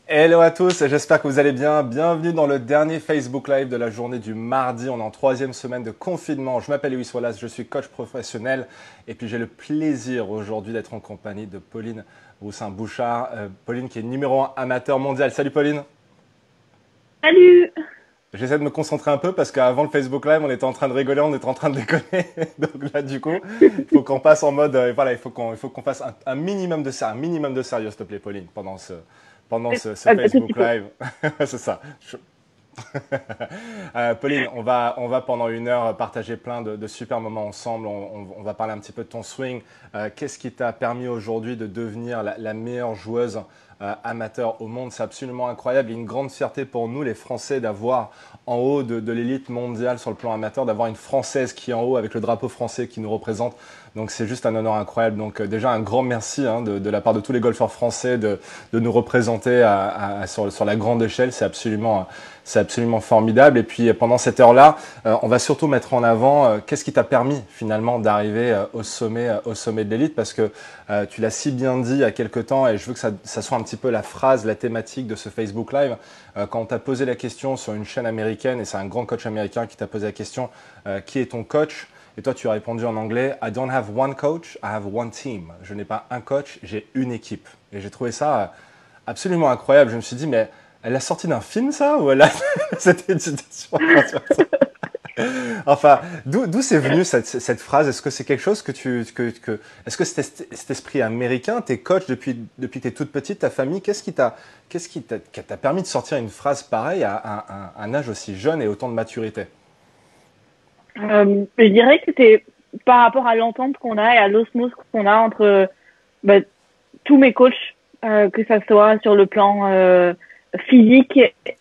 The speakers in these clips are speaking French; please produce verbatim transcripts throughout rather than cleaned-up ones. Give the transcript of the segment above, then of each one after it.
Hello à tous, j'espère que vous allez bien. Bienvenue dans le dernier Facebook Live de la journée du mardi. On est en troisième semaine de confinement. Je m'appelle Louis Wallace, je suis coach professionnel et puis j'ai le plaisir aujourd'hui d'être en compagnie de Pauline Roussin-Bouchard. Euh, Pauline qui est numéro un amateur mondial. Salut Pauline. Salut! J'essaie de me concentrer un peu parce qu'avant le Facebook Live, on était en train de rigoler, on était en train de déconner. Donc là, du coup, il faut qu'on passe en mode, euh, voilà, il faut qu'on, il faut qu'on fasse un, un minimum de sérieux, un minimum de sérieux, s'il te plaît, Pauline, pendant ce, pendant ce, ce Un petit Facebook peu. Live. C'est ça. Je- Euh, Pauline, on va, on va pendant une heure partager plein de, de super moments ensemble. On, on- on va parler un petit peu de ton swing. Euh, Qu'est-ce qui t'a permis aujourd'hui de devenir la, la meilleure joueuse euh, amateur au monde? C'est absolument incroyable et une grande fierté pour nous, les Français, d'avoir en haut de, de l'élite mondiale sur le plan amateur, d'avoir une Française qui est en haut avec le drapeau français qui nous représente. Donc c'est juste un honneur incroyable. Donc euh, déjà un grand merci hein, de, de la part de tous les golfeurs français de, de nous représenter à- à- sur, sur la grande échelle. C'est absolument, c'est absolument formidable. Et puis pendant cette heure-là, euh, on va surtout mettre en avant euh, qu'est-ce qui t'a permis finalement d'arriver euh, au sommet, euh, au sommet de l'élite, parce que euh, tu l'as si bien dit il y a quelque temps, et je veux que ça, ça soit un petit peu la phrase, la thématique de ce Facebook Live. Euh, quand on t'a posé la question sur une chaîne américaine, et c'est un grand coach américain qui t'a posé la question, euh, qui est ton coach? Et toi, tu as répondu en anglais, I don't have one coach, I have one team. Je n'ai pas un coach, j'ai une équipe. Et j'ai trouvé ça euh, absolument incroyable. Je me suis dit, mais elle a sorti d'un film ça ou elle a cette éducation? Enfin, d'où d'où c'est venu cette, cette phrase? Est-ce que c'est quelque chose que tu que, que est-ce que c'était cet esprit américain? T'es coach depuis depuis que t'es toute petite, ta famille, qu'est-ce qui t'a qu'est-ce qui t'a qui t'a permis de sortir une phrase pareille à un, un- un âge aussi jeune et autant de maturité? Euh, je dirais que c'est par rapport à l'entente qu'on a et à l'osmose qu'on a entre bah, tous mes coachs, euh, que ça soit sur le plan euh, physique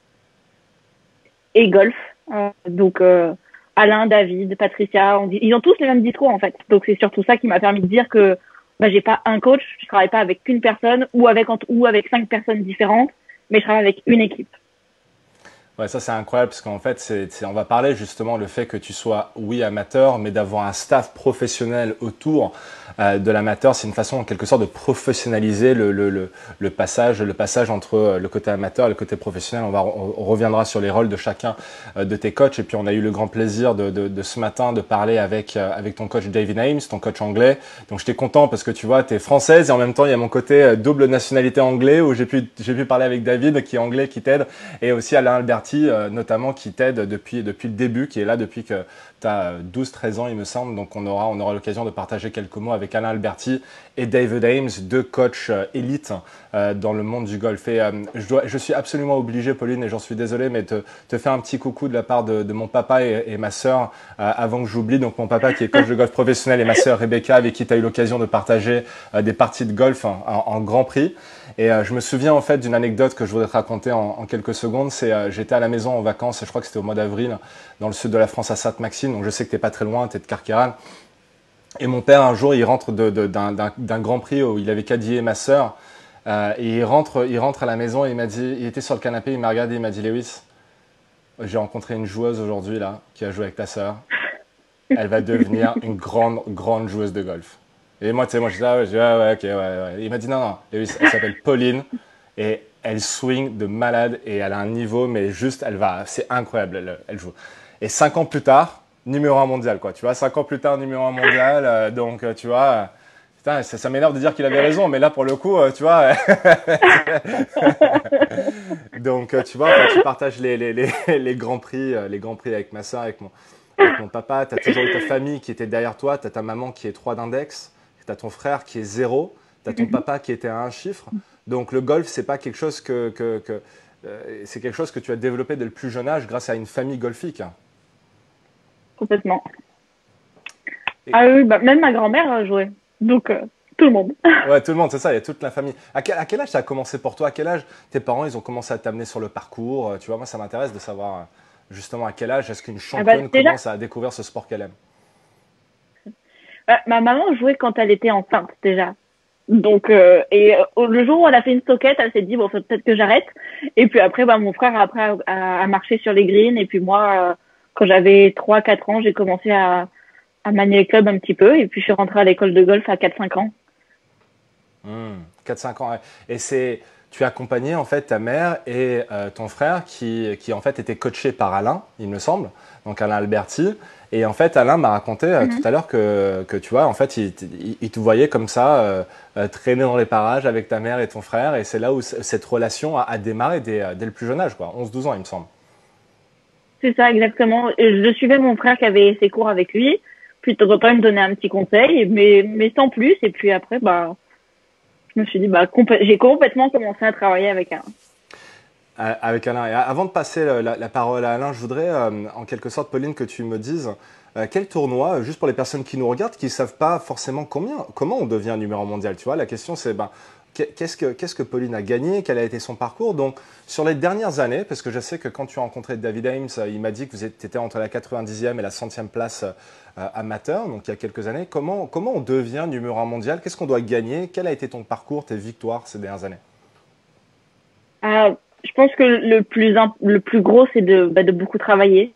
et golf. Euh, donc euh, Alain, David, Patricia, on dit, ils ont tous les mêmes discours en fait. Donc c'est surtout ça qui m'a permis de dire que bah, j'ai pas un coach, je travaille pas avec qu'une personne ou avec ou avec cinq personnes différentes, mais je travaille avec une équipe. Ouais, ça c'est incroyable parce qu'en fait, c'est, c'est- on va parler justement le fait que tu sois, oui, amateur, mais d'avoir un staff professionnel autour euh, de l'amateur, c'est une façon en quelque sorte de professionnaliser le, le, le, le passage, le passage entre euh, le côté amateur et le côté professionnel. On va, on, on reviendra sur les rôles de chacun euh, de tes coachs et puis on a eu le grand plaisir de, de, de ce matin de parler avec euh, avec ton coach David Ames, ton coach anglais. Donc j'étais content parce que tu vois, tu es française et en même temps il y a mon côté euh, double nationalité anglais où j'ai pu j'ai pu parler avec David qui est anglais qui t'aide et aussi Alain Alberti, euh, notamment, qui t'aide depuis, depuis le début, qui est là depuis que tu as douze treize ans, il me semble. Donc, on aura, on aura l'occasion de partager quelques mots avec Alain Alberti et David Ames, deux coachs euh, élites euh, dans le monde du golf. Et euh, je, dois, je suis absolument obligé, Pauline, et j'en suis désolé, mais te, te faire un petit coucou de la part de, de mon papa et, et ma sœur euh, avant que j'oublie. Donc, mon papa qui est coach de golf professionnel et ma sœur Rebecca, avec qui tu as eu l'occasion de partager euh, des parties de golf en, en, en Grand Prix. Et euh, je me souviens en fait d'une anecdote que je voudrais te raconter en, en quelques secondes. C'est euh, j'étais à la maison en vacances, je crois que c'était au mois d'avril, dans le sud de la France à Sainte-Maxime. Donc je sais que t'es pas très loin, t'es de Carqueiranne. Et mon père un jour il rentre de, de, d'un, d'un, d'un Grand Prix où il avait quadillé ma sœur. Euh, et il rentre, il rentre à la maison et il m'a dit, il était sur le canapé, il m'a regardé, il m'a dit Lewis, j'ai rencontré une joueuse aujourd'hui là qui a joué avec ta sœur. Elle va devenir une grande, grande joueuse de golf. Et moi, tu sais, moi, je dis, ah ouais, je dis, ah ouais, ok, ouais, ouais. Et il m'a dit, non, non, Lewis, elle s'appelle Pauline et elle swing de malade et elle a un niveau, mais juste, elle va, c'est incroyable, elle, elle joue. Et cinq ans plus tard, numéro un mondial, quoi. Tu vois, cinq ans plus tard, numéro un mondial, euh, donc, euh, tu vois, euh, putain, ça, ça m'énerve de dire qu'il avait raison, mais là, pour le coup, euh, tu vois, donc, euh, tu vois, quand tu partages les, les, les, les grands prix, euh, les grands prix avec ma soeur, avec mon, avec mon papa, tu as toujours eu ta famille qui était derrière toi, tu as ta maman qui est trois d'index, tu as ton frère qui est zéro, tu as ton papa qui était à un chiffre. Donc le golf, c'est pas quelque chose que, que, que euh, c'est quelque chose que tu as développé dès le plus jeune âge grâce à une famille golfique. Complètement. Et, Ah oui, bah, même ma grand-mère a joué. Donc, euh, tout le monde. ouais, tout le monde, c'est ça, il y a toute la famille. À quel, à quel âge ça a commencé pour toi? À quel âge tes parents, ils ont commencé à t'amener sur le parcours? Euh, Tu vois, moi, ça m'intéresse de savoir euh, justement à quel âge est-ce qu'une Ah bah, championne déjà, commence à découvrir ce sport qu'elle aime. bah, ma maman jouait quand elle était enceinte, déjà. Donc, euh, et euh, le jour où elle a fait une soquette, elle s'est dit, bon, faut peut-être que j'arrête. Et puis après, bah, mon frère, après, a, a, a marché sur les greens. Et puis moi, euh, quand j'avais trois quatre ans, j'ai commencé à, à manier le club un petit peu. Et puis, je suis rentrée à l'école de golf à quatre cinq ans. Hmm, quatre cinq ans. Ouais. Et c'est, tu as accompagné en fait ta mère et euh, ton frère qui, qui en fait étaient coachés par Alain, il me semble, donc Alain Alberti. Et en fait, Alain m'a raconté euh, tout Mhm. à l'heure que, que tu vois, en fait, il, il, il te voyait comme ça, euh, euh, traîner dans les parages avec ta mère et ton frère. Et c'est là où c- cette relation a, a démarré dès, euh, dès le plus jeune âge, quoi, onze douze ans, il me semble. C'est ça, exactement. Et je suivais mon frère qui avait ses cours avec lui. Puis de temps en temps, il me donnait un petit conseil, mais, mais sans plus. Et puis après, bah, je me suis dit, bah, complè- j'ai complètement commencé à travailler avec un. Euh, Avec Alain. Et avant de passer le- la, la parole à Alain, je voudrais euh, en quelque sorte, Pauline, que tu me dises euh, quel tournoi, euh, juste pour les personnes qui nous regardent, qui ne savent pas forcément combien, comment on devient numéro un mondial. Tu vois, la question c'est ben, qu'est- qu'est-ce que, qu'est-ce que Pauline a gagné, quel a été son parcours. Donc, sur les dernières années, parce que je sais que quand tu as rencontré David Ames, euh, il m'a dit que vous étiez entre la quatre-vingt-dixième et la centième place euh, amateur, donc il y a quelques années. Comment, comment on devient numéro un mondial? Qu'est-ce qu'on doit gagner? Quel a été ton parcours, tes victoires ces dernières années? Ah, je pense que le plus, imp- le plus gros, c'est de, bah, de beaucoup travailler.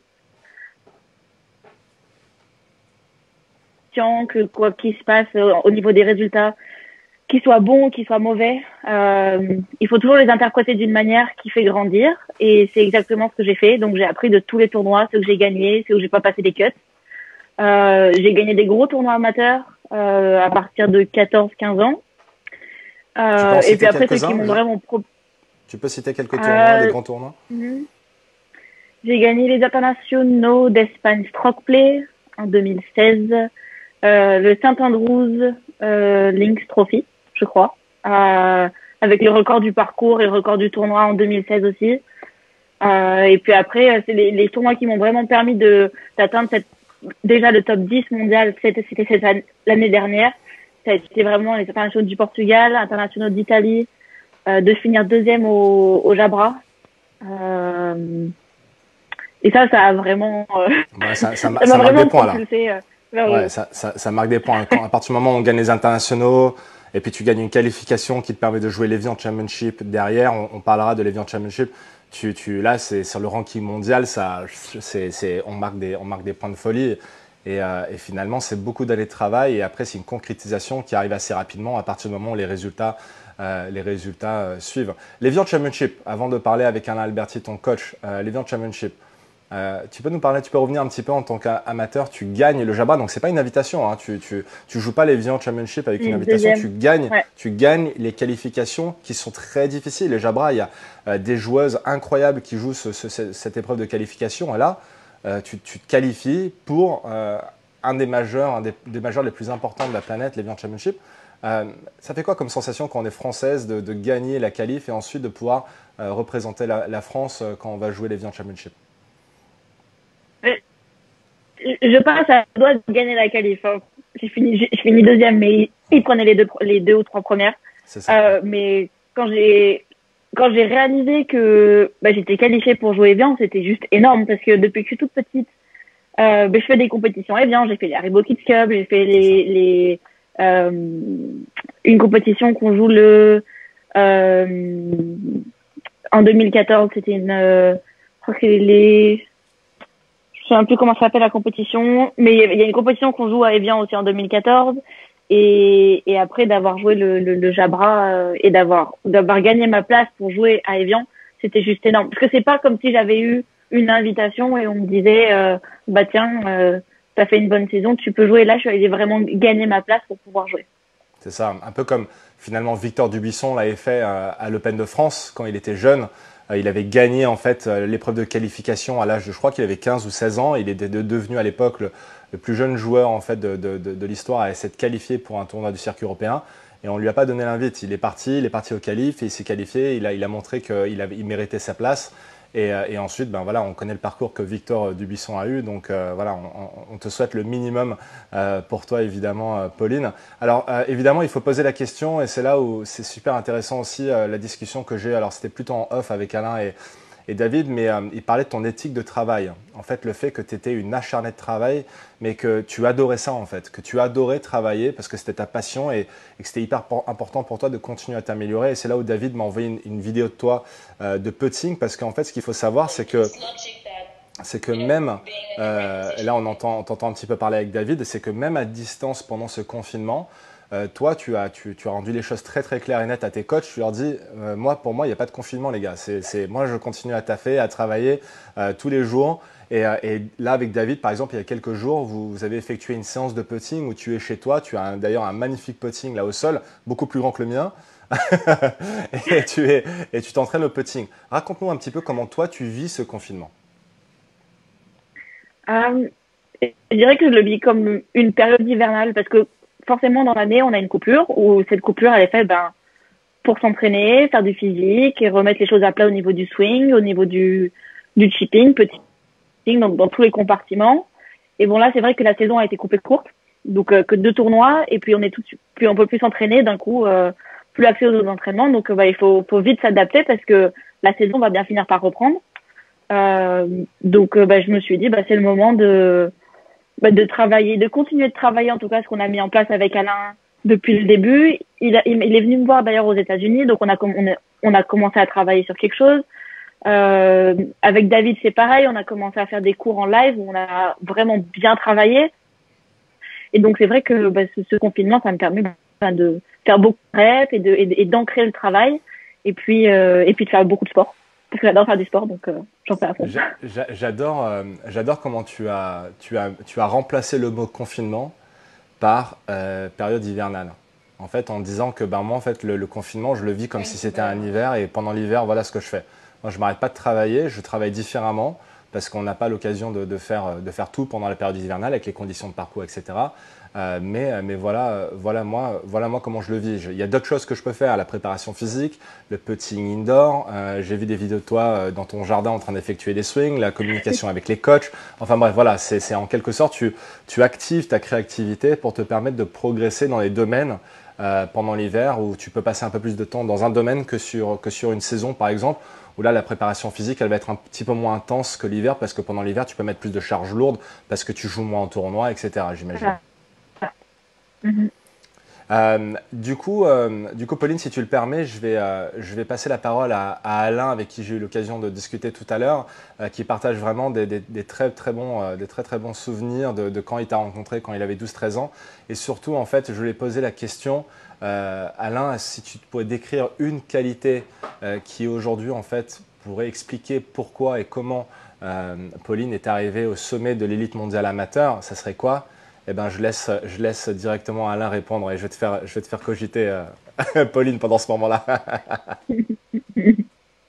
Que quoi qu'il se passe euh, au niveau des résultats, qu'ils soient bons, qu'ils soient mauvais, euh, il faut toujours les interpréter d'une manière qui fait grandir. Et c'est exactement ce que j'ai fait. Donc j'ai appris de tous les tournois, ceux que j'ai gagnés, ceux où j'ai pas passé des cuts. Euh, j'ai gagné des gros tournois amateurs euh, à partir de quatorze quinze ans. Tu peux en Euh, et puis citer après, ceux qui quelques-uns? m'ont vraiment pro Tu peux citer quelques tournois, les euh, grands tournois? mhm. J'ai gagné les internationaux d'Espagne Stroke Play en deux mille seize, euh, le Saint Andrews euh, Links Trophy, je crois, euh, avec le record du parcours et le record du tournoi en deux mille seize aussi. Euh, et puis après, c'est les, les tournois qui m'ont vraiment permis de d'atteindre cette, déjà le top dix mondial. C'était c'était cette année- l'année dernière. Ça a été vraiment les internationaux du Portugal, internationaux d'Italie, euh, de finir deuxième au, au Jabra. Euh, et ça, ça a vraiment, euh, Ouais, ça, ça, ma- ça m'a ça marque des vraiment points là. propulsé euh, vers le Ouais, haut. ça, ça, ça marque des points. Quand, à partir du moment où on gagne les internationaux et puis tu gagnes une qualification qui te permet de jouer l'Evian Championship derrière, on, on parlera de l'Evian Championship. Tu, tu, là, c'est sur le ranking mondial, ça, c'est, c'est, on marque des, on marque des points de folie. Et, euh, et finalement, c'est beaucoup d'années de travail. Et après, c'est une concrétisation qui arrive assez rapidement à partir du moment où les résultats, euh, les résultats euh, suivent. L'Evian Championship, avant de parler avec Alain Alberti, ton coach, euh, l'Evian Championship. Euh, tu peux nous parler, tu peux revenir un petit peu en tant qu'amateur, tu gagnes le Jabra, donc c'est pas une invitation, hein, tu, tu, tu joues pas les Vian Championship avec une Et invitation, tu deuxième, gagnes, ouais. tu gagnes les qualifications qui sont très difficiles. Les Jabra, il y a euh, des joueuses incroyables qui jouent ce, ce, cette épreuve de qualification, et là, euh, tu, tu te qualifies pour euh, un des majeurs, un des, des majeurs les plus importants de la planète, les Vian Championship. Euh, ça fait quoi comme sensation quand on est française de, de gagner la qualif et ensuite de pouvoir euh, représenter la, la France euh, quand on va jouer les Vian Championship? Je pense à doit gagner la qualif. Hein. J'ai fini, j'ai fini deuxième, mais il prenait les deux, les deux ou trois premières. C'est ça. Euh, mais quand j'ai, quand j'ai réalisé que bah, j'étais qualifiée pour jouer bien, c'était juste énorme parce que depuis que je suis toute petite, euh, bah, je fais des compétitions et bien, j'ai fait les Haribo Kids Cup, j'ai fait les, les euh, une compétition qu'on joue le euh, en deux mille quatorze, c'était une, euh, je crois que c'est les je sais plus comment ça s'appelle la compétition, mais il y a une compétition qu'on joue à Evian aussi en deux mille quatorze. Et, et après d'avoir joué le, le, le Jabra euh, et d'avoir d'avoir gagné ma place pour jouer à Evian, c'était juste énorme. Parce que c'est pas comme si j'avais eu une invitation et on me disait euh, bah tiens, euh, t'as fait une bonne saison, tu peux jouer. Là, je suis allée vraiment gagner ma place pour pouvoir jouer. C'est ça, un peu comme finalement Victor Dubuisson l'avait fait euh, à l'Open de France quand il était jeune. Euh, il avait gagné en fait euh, l'épreuve de qualification à l'âge de, je crois qu'il avait quinze ou seize ans. Il était de- devenu à l'époque le, le plus jeune joueur en fait de, de, de, de l'histoire à s'être qualifié pour un tournoi du circuit européen. Et on lui a pas donné l'invite. Il est parti, il est parti au qualif et il s'est qualifié. Il a, il a montré qu'il avait, il méritait sa place. Et, euh, et ensuite, ben voilà, on connaît le parcours que Victor Dubuisson a eu. Donc euh, voilà, on, on, on te souhaite le minimum euh, pour toi, évidemment, euh, Pauline. Alors euh, évidemment, il faut poser la question et c'est là où c'est super intéressant aussi euh, la discussion que j'ai. Alors c'était plutôt en off avec Alain et, et David, mais euh, il parlait de ton éthique de travail. En fait, le fait que tu étais une acharnée de travail, mais que tu adorais ça en fait, que tu adorais travailler parce que c'était ta passion et, et que c'était hyper important pour toi de continuer à t'améliorer. Et c'est là où David m'a envoyé une, une vidéo de toi euh, de putting parce qu'en fait, ce qu'il faut savoir, c'est que c'est que même, euh, et là on entend, on t'entend un petit peu parler avec David, c'est que même à distance pendant ce confinement, Euh, toi, tu as, tu, tu as rendu les choses très très claires et nettes à tes coachs. Tu leur dis, euh, moi, pour moi, il n'y a pas de confinement, les gars. C'est, c'est, moi, je continue à taffer, à travailler euh, tous les jours. Et, euh, et là, avec David, par exemple, il y a quelques jours, vous, vous avez effectué une séance de putting où tu es chez toi. Tu as un- d'ailleurs un magnifique putting là au sol, beaucoup plus grand que le mien. et tu es, et tu t'entraînes au putting. Raconte-nous un petit peu comment toi, tu vis ce confinement. Euh, je dirais que je le vis comme une période hivernale parce que forcément dans l'année on a une coupure où cette coupure elle est faite ben, pour s'entraîner, faire du physique et remettre les choses à plat au niveau du swing, au niveau du, du chipping, petit donc dans tous les compartiments. Et bon là c'est vrai que la saison a été coupée courte, donc euh, que deux tournois et puis on est tout de suite, puis on peut plus s'entraîner d'un coup, euh, plus accès aux autres entraînements, donc euh, bah, il faut, faut vite s'adapter parce que la saison va bien finir par reprendre. Euh, donc euh, bah, je me suis dit bah, c'est le moment de bah, de travailler, de continuer de travailler en tout cas ce qu'on a mis en place avec Alain depuis le début. Il, a, il est venu me voir d'ailleurs aux États-Unis, donc on a, on a on a commencé à travailler sur quelque chose. Euh, avec David c'est pareil, on a commencé à faire des cours en live où on a vraiment bien travaillé. Et donc c'est vrai que bah, ce, ce confinement ça me permet bah, de faire beaucoup de reps et de et, et d'ancrer le travail et puis euh, et puis de faire beaucoup de sport. Parce que j'adore faire du sport, donc euh, j'en fais à fond. J'adore, euh, j'adore comment tu as, tu, as, tu as remplacé le mot confinement par euh, période hivernale. En fait, en disant que ben, moi, en fait, le, le confinement, je le vis comme si c'était un hiver et pendant l'hiver, voilà ce que je fais. Moi, je ne m'arrête pas de travailler, je travaille différemment parce qu'on n'a pas l'occasion de, de, faire, de faire tout pendant la période hivernale avec les conditions de parcours, et cetera. Euh, mais, mais voilà, voilà, moi, voilà moi comment je le vis. Je, il y a d'autres choses que je peux faire, la préparation physique, le putting indoor. Euh, j'ai vu des vidéos de toi euh, dans ton jardin en train d'effectuer des swings, la communication avec les coachs. Enfin bref, voilà, c'est, c'est en quelque sorte, tu, tu actives ta créativité pour te permettre de progresser dans les domaines euh, pendant l'hiver où tu peux passer un peu plus de temps dans un domaine que sur, que sur une saison par exemple, où là la préparation physique elle va être un petit peu moins intense que l'hiver parce que pendant l'hiver tu peux mettre plus de charges lourdes parce que tu joues moins en tournoi, et cetera. J'imagine. Mm-hmm. Euh, du coup, euh, du coup, Pauline, si tu le permets, je vais, euh, je vais passer la parole à, à Alain, avec qui j'ai eu l'occasion de discuter tout à l'heure, euh, qui partage vraiment des, des, des, très, très bons, euh, des très très bons souvenirs de, de quand il t'a rencontré, quand il avait douze treize ans. Et surtout, en fait, je lui ai posé la question, euh, Alain, si tu pourrais décrire une qualité euh, qui aujourd'hui, en fait, pourrait expliquer pourquoi et comment euh, Pauline est arrivée au sommet de l'élite mondiale amateur, ça serait quoi? Eh ben, je laisse, je laisse directement Alain répondre et je vais te faire, je vais te faire cogiter, euh, Pauline, pendant ce moment-là. Pauline,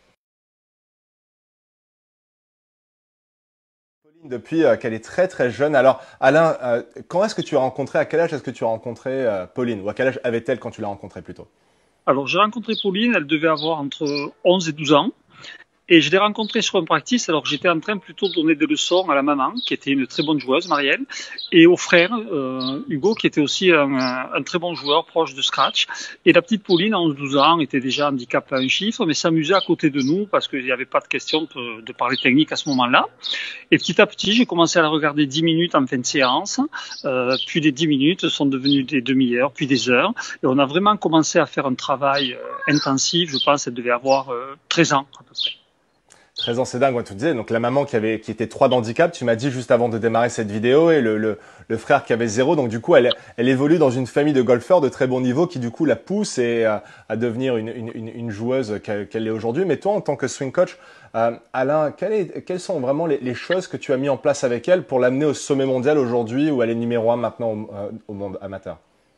depuis euh, qu'elle est très très jeune. Alors, Alain, euh, quand est-ce que tu as rencontré, à quel âge est-ce que tu as rencontré euh, Pauline? Ou à quel âge avait-elle quand tu l'as rencontrée plutôt? Alors, j'ai rencontré Pauline, elle devait avoir entre onze et douze ans. Et je l'ai rencontrée sur un practice alors que j'étais en train plutôt de donner des leçons à la maman, qui était une très bonne joueuse, Marielle, et au frère, euh, Hugo, qui était aussi un, un très bon joueur, proche de scratch. Et la petite Pauline, à onze douze ans, était déjà handicapée à un chiffre, mais s'amusait à côté de nous parce qu'il n'y avait pas de question de, de parler technique à ce moment-là. Et petit à petit, j'ai commencé à la regarder dix minutes en fin de séance, euh, puis les dix minutes sont devenues des demi-heures, puis des heures. Et on a vraiment commencé à faire un travail euh, intensif. Je pense qu'elle devait avoir euh, treize ans à peu près. treize ans, c'est dingue, moi, tu disais. Donc, la maman qui avait, qui était trois d'handicap, tu m'as dit juste avant de démarrer cette vidéo, et le, le, le frère qui avait zéro. Donc, du coup, elle, elle évolue dans une famille de golfeurs de très bon niveau qui, du coup, la pousse et, euh, à devenir une, une, une joueuse qu'elle, qu'elle est aujourd'hui. Mais toi, en tant que swing coach, euh, Alain, quelle est, quelles sont vraiment les, les choses que tu as mis en place avec elle pour l'amener au sommet mondial aujourd'hui où elle est numéro un maintenant au, euh, au monde amateur?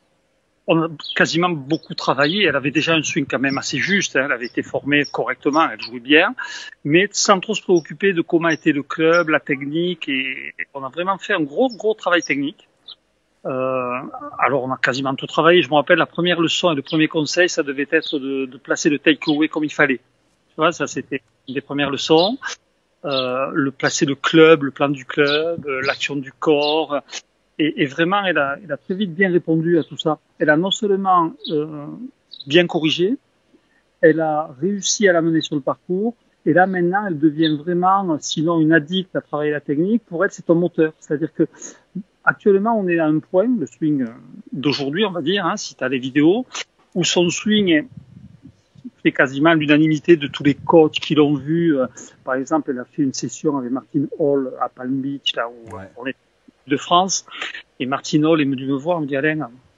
On a quasiment beaucoup travaillé. Elle avait déjà un swing quand même assez juste. Hein. Elle avait été formée correctement, elle jouait bien, mais sans trop se préoccuper de comment était le club, la technique. Et on a vraiment fait un gros, gros travail technique. Euh, alors, on a quasiment tout travaillé. Je me rappelle, la première leçon et le premier conseil, ça devait être de, de placer le takeaway comme il fallait. Tu vois, ça, c'était une des premières leçons. Euh, le placer le club, le plan du club, l'action du corps. Et, et vraiment, elle a, elle a très vite bien répondu à tout ça. Elle a non seulement euh, bien corrigé, elle a réussi à la mener sur le parcours. Et là, maintenant, elle devient vraiment, sinon une addict à travailler la technique. Pour elle, c'est un moteur. C'est-à-dire que actuellement, on est à un point, le swing d'aujourd'hui, on va dire, hein, si tu as les vidéos, où son swing fait quasiment l'unanimité de tous les coachs qui l'ont vu. Par exemple, elle a fait une session avec Martin Hall à Palm Beach, là où ouais. on est de France, et Martin Hall est venu me voir, il me dit Alain,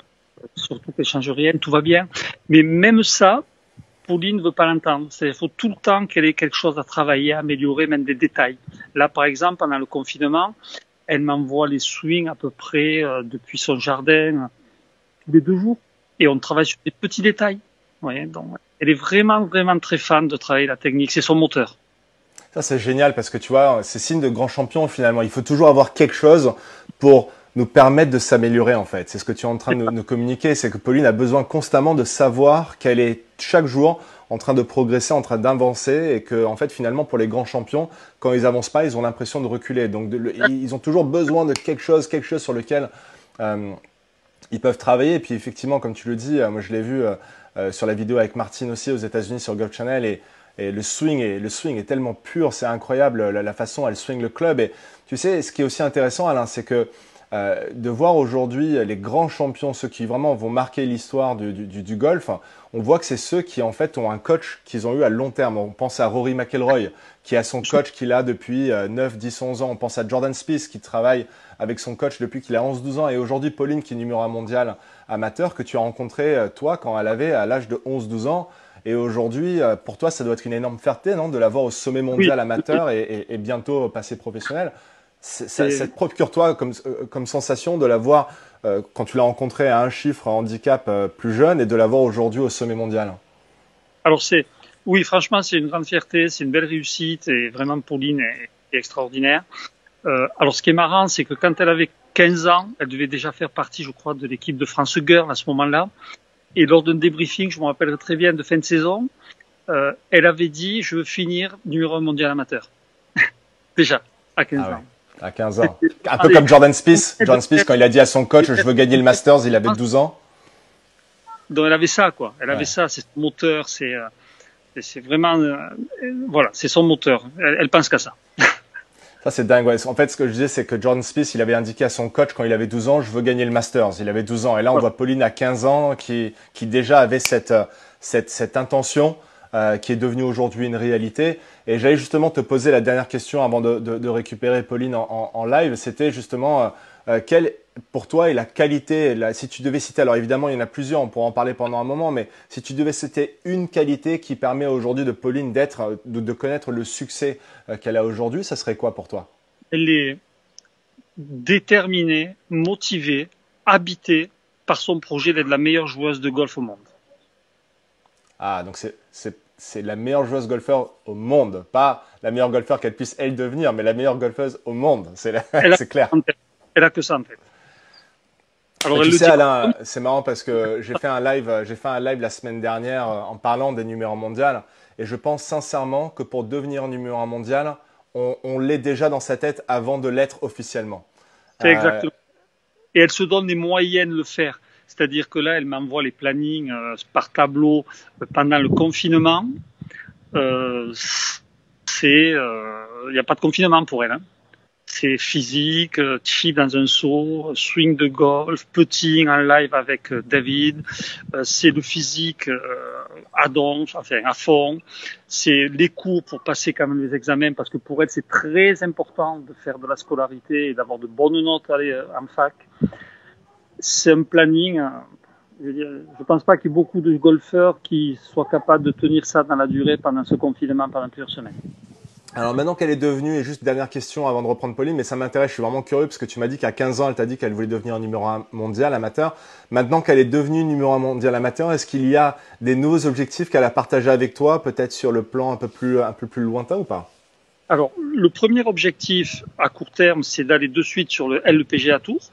surtout qu'elle change rien, tout va bien. Mais même ça, Pauline ne veut pas l'entendre. Il faut tout le temps qu'elle ait quelque chose à travailler, à améliorer, même des détails. Là, par exemple, pendant le confinement, elle m'envoie les swings à peu près euh, depuis son jardin tous les deux jours. Et on travaille sur des petits détails. Ouais, donc, elle est vraiment, vraiment très fan de travailler la technique. C'est son moteur. Ça, c'est génial parce que tu vois, c'est signe de grand champion finalement. Il faut toujours avoir quelque chose pour nous permettre de s'améliorer en fait. C'est ce que tu es en train de nous communiquer. C'est que Pauline a besoin constamment de savoir qu'elle est chaque jour en train de progresser, en train d'avancer et que en fait finalement pour les grands champions, quand ils avancent pas, ils ont l'impression de reculer. Donc de, le, ils ont toujours besoin de quelque chose, quelque chose sur lequel euh, ils peuvent travailler. Et puis effectivement, comme tu le dis, euh, moi je l'ai vu euh, euh, sur la vidéo avec Martine aussi aux États-Unis sur Golf Channel et Et le swing est, le swing est tellement pur, c'est incroyable la, la façon dont elle swing le club. Et tu sais, ce qui est aussi intéressant, Alain, c'est que euh, de voir aujourd'hui les grands champions, ceux qui vraiment vont marquer l'histoire du, du, du golf, on voit que c'est ceux qui en fait ont un coach qu'ils ont eu à long terme. On pense à Rory McIlroy, qui a son coach qu'il a depuis neuf, dix, onze ans. On pense à Jordan Spieth, qui travaille avec son coach depuis qu'il a onze, douze ans. Et aujourd'hui, Pauline, qui est numéro un mondial amateur, que tu as rencontré toi quand elle avait à l'âge de onze, douze ans. Et aujourd'hui, pour toi, ça doit être une énorme fierté, non, de l'avoir au sommet mondial Oui. amateur et, et, et bientôt passer professionnel. Ça, ça te procure-toi comme, comme sensation de l'avoir euh, quand tu l'as rencontré à un chiffre handicap euh, plus jeune et de l'avoir aujourd'hui au sommet mondial? Alors c'est, oui, franchement, c'est une grande fierté, c'est une belle réussite et vraiment Pauline est, est extraordinaire. Euh, alors ce qui est marrant, c'est que quand elle avait quinze ans, elle devait déjà faire partie, je crois, de l'équipe de France Girl à ce moment-là. Et lors d'un débriefing, je me rappellerai très bien, de fin de saison, euh, elle avait dit « Je veux finir numéro un mondial amateur ». Déjà, à quinze ah ouais, ans. À quinze ans. Un peu comme Jordan Spieth. Jordan Spieth, quand il a dit à son coach « Je veux gagner le Masters », il avait douze ans. Donc elle avait ça, quoi. Elle avait ouais. ça, c'est son moteur, c'est euh, c'est vraiment... Euh, voilà, c'est son moteur. Elle, elle pense qu'à ça. Ça, c'est dingue. Ouais. En fait, ce que je disais, c'est que Jordan Spieth, il avait indiqué à son coach quand il avait douze ans, je veux gagner le Masters. Il avait douze ans. Et là, on ouais. voit Pauline à quinze ans qui, qui déjà avait cette, cette, cette intention euh, qui est devenue aujourd'hui une réalité. Et j'allais justement te poser la dernière question avant de, de, de récupérer Pauline en, en, en live. C'était justement, euh, quelle, pour toi, est la qualité, la, si tu devais citer, alors évidemment, il y en a plusieurs, on pourra en parler pendant un moment, mais si tu devais citer une qualité qui permet aujourd'hui de Pauline d'être, de, de connaître le succès qu'elle a aujourd'hui, ça serait quoi pour toi? Elle est déterminée, motivée, habitée par son projet d'être la meilleure joueuse de golf au monde. Ah, donc c'est, c'est, c'est la meilleure joueuse golfeur au monde, pas la meilleure golfeur qu'elle puisse elle devenir, mais la meilleure golfeuse au monde, c'est, la, c'est clair. Elle a que ça en tête. Alors, tu sais, Alain, c'est marrant parce que j'ai fait un live, j'ai fait un live la semaine dernière en parlant des numéros mondiaux et je pense sincèrement que pour devenir numéro un mondial, on, on l'est déjà dans sa tête avant de l'être officiellement. C'est euh... exactement. Et elle se donne les moyens de le faire. C'est-à-dire que là, elle m'envoie les plannings euh, par tableau euh, pendant le confinement. Euh, c'est, il euh, n'y a pas de confinement pour elle. Hein. C'est physique, euh, chip dans un seau, swing de golf, putting en live avec euh, David. Euh, c'est le physique euh, à don, enfin à fond. C'est les cours pour passer quand même les examens parce que pour elle c'est très important de faire de la scolarité et d'avoir de bonnes notes à aller, euh, en fac. C'est un planning. Euh, je ne pense pas qu'il y ait beaucoup de golfeurs qui soient capables de tenir ça dans la durée pendant ce confinement pendant plusieurs semaines. Alors maintenant qu'elle est devenue, et juste dernière question avant de reprendre Pauline, mais ça m'intéresse, je suis vraiment curieux parce que tu m'as dit qu'à quinze ans, elle t'a dit qu'elle voulait devenir numéro un mondial amateur. Maintenant qu'elle est devenue numéro un mondial amateur, est-ce qu'il y a des nouveaux objectifs qu'elle a partagés avec toi, peut-être sur le plan un peu plus, un peu plus lointain ou pas? Alors, le premier objectif à court terme, c'est d'aller de suite sur le L P G A Tour.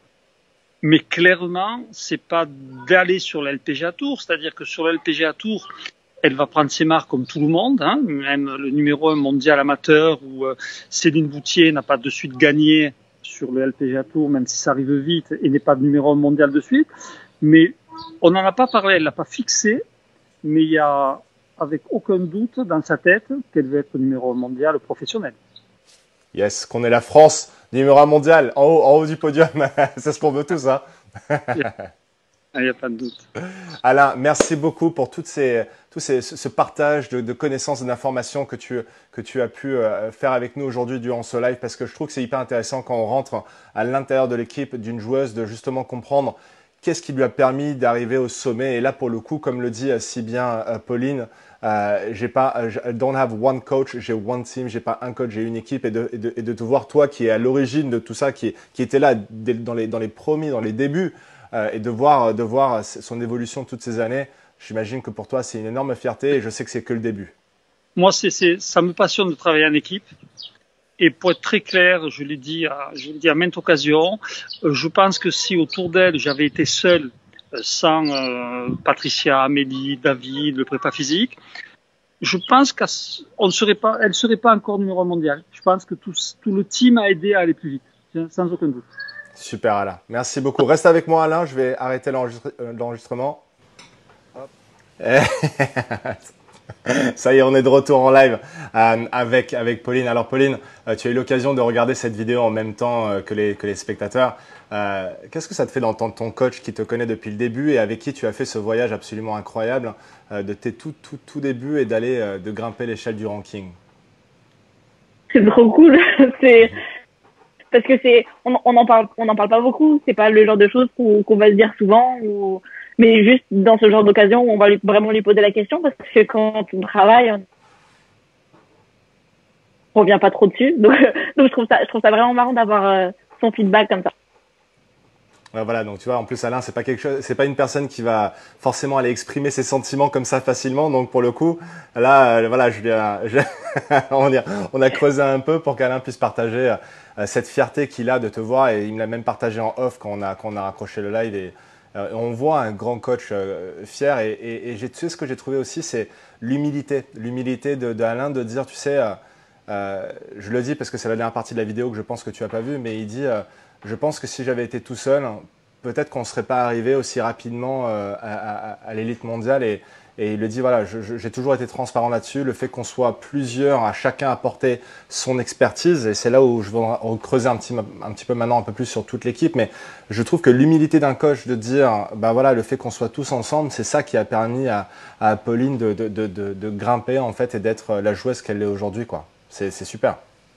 Mais clairement, c'est pas d'aller sur le L P G A Tour, c'est-à-dire que sur le L P G A Tour, elle va prendre ses marques comme tout le monde, hein, même le numéro un mondial amateur où euh, Céline Boutier n'a pas de suite gagné sur le L P G A Tour, même si ça arrive vite, et n'est pas de numéro un mondial de suite. Mais on n'en a pas parlé, elle l'a pas fixé, mais il y a avec aucun doute dans sa tête qu'elle veut être numéro un mondial professionnel. Yes, qu'on est la France, numéro un mondial, en haut, en haut du podium, c'est ce qu'on veut tous, hein. Il n'y a pas de doute. Alain, merci beaucoup pour toutes ces, tout ces, ce partage de, de connaissances et d'informations que tu, que tu as pu faire avec nous aujourd'hui durant ce live parce que je trouve que c'est hyper intéressant quand on rentre à l'intérieur de l'équipe d'une joueuse de justement comprendre qu'est-ce qui lui a permis d'arriver au sommet. Et là, pour le coup, comme le dit si bien euh, Pauline, euh, j'ai pas, I don't have one coach, j'ai one team, j'ai pas un coach, j'ai une équipe. Et de, et, de, et de te voir, toi, qui est à l'origine de tout ça, qui, qui était là dès, dans, les, dans les premiers, dans les débuts, euh, et de voir, de voir son évolution toutes ces années, j'imagine que pour toi, c'est une énorme fierté et je sais que c'est que le début. Moi, c'est, c'est, ça me passionne de travailler en équipe. Et pour être très clair, je l'ai dit à, je l'ai dit à maintes occasions, euh, je pense que si autour d'elle, j'avais été seul, euh, sans euh, Patricia, Amélie, David, le prépa physique, je pense qu'on ne serait pas, elle serait pas encore numéro un mondial. Je pense que tout, tout le team a aidé à aller plus vite, sans aucun doute. Super Alain, merci beaucoup. Reste avec moi Alain, je vais arrêter l'enregistre- l'enregistrement. Hop. Ça y est, on est de retour en live euh, avec, avec Pauline. Alors Pauline, euh, tu as eu l'occasion de regarder cette vidéo en même temps euh, que, les, que les spectateurs. Euh, Qu'est-ce que ça te fait d'entendre ton coach qui te connaît depuis le début et avec qui tu as fait ce voyage absolument incroyable euh, de tes tout, tout, tout débuts et d'aller euh, de grimper l'échelle du ranking? C'est trop cool. C'est parce que c'est on, on en parle on en parle pas beaucoup. C'est pas le genre de choses qu'on qu'on va se dire souvent ou mais juste dans ce genre d'occasion où on va lui, vraiment lui poser la question parce que quand on travaille, on revient pas trop dessus. Donc, donc je trouve ça, je trouve ça vraiment marrant d'avoir euh, son feedback comme ça. Ouais, voilà, donc tu vois, en plus Alain, c'est pas quelque chose, c'est pas une personne qui va forcément aller exprimer ses sentiments comme ça facilement. Donc pour le coup, là, euh, voilà, je, je, on, dire, on a creusé un peu pour qu'Alain puisse partager euh, cette fierté qu'il a de te voir et il me l'a même partagé en off quand on a quand on a raccroché le live et Euh, on voit un grand coach euh, fier et, et, et j'ai, tu sais, ce que j'ai trouvé aussi, c'est l'humilité. L'humilité d'Alain de, de dire, tu sais, euh, euh, je le dis parce que c'est la dernière partie de la vidéo que je pense que tu n'as pas vue, mais il dit, euh, je pense que si j'avais été tout seul, peut-être qu'on ne serait pas arrivé aussi rapidement euh, à, à, à l'élite mondiale. Et, et il le dit, voilà, je, je, j'ai toujours été transparent là-dessus. Le fait qu'on soit plusieurs, à chacun apporter son expertise, et c'est là où je vais creuser un petit, un petit peu maintenant un peu plus sur toute l'équipe, mais je trouve que l'humilité d'un coach de dire, bah voilà, le fait qu'on soit tous ensemble, c'est ça qui a permis à, à Pauline de, de, de, de, de grimper en fait et d'être la joueuse qu'elle est aujourd'hui, quoi. C'est, c'est super.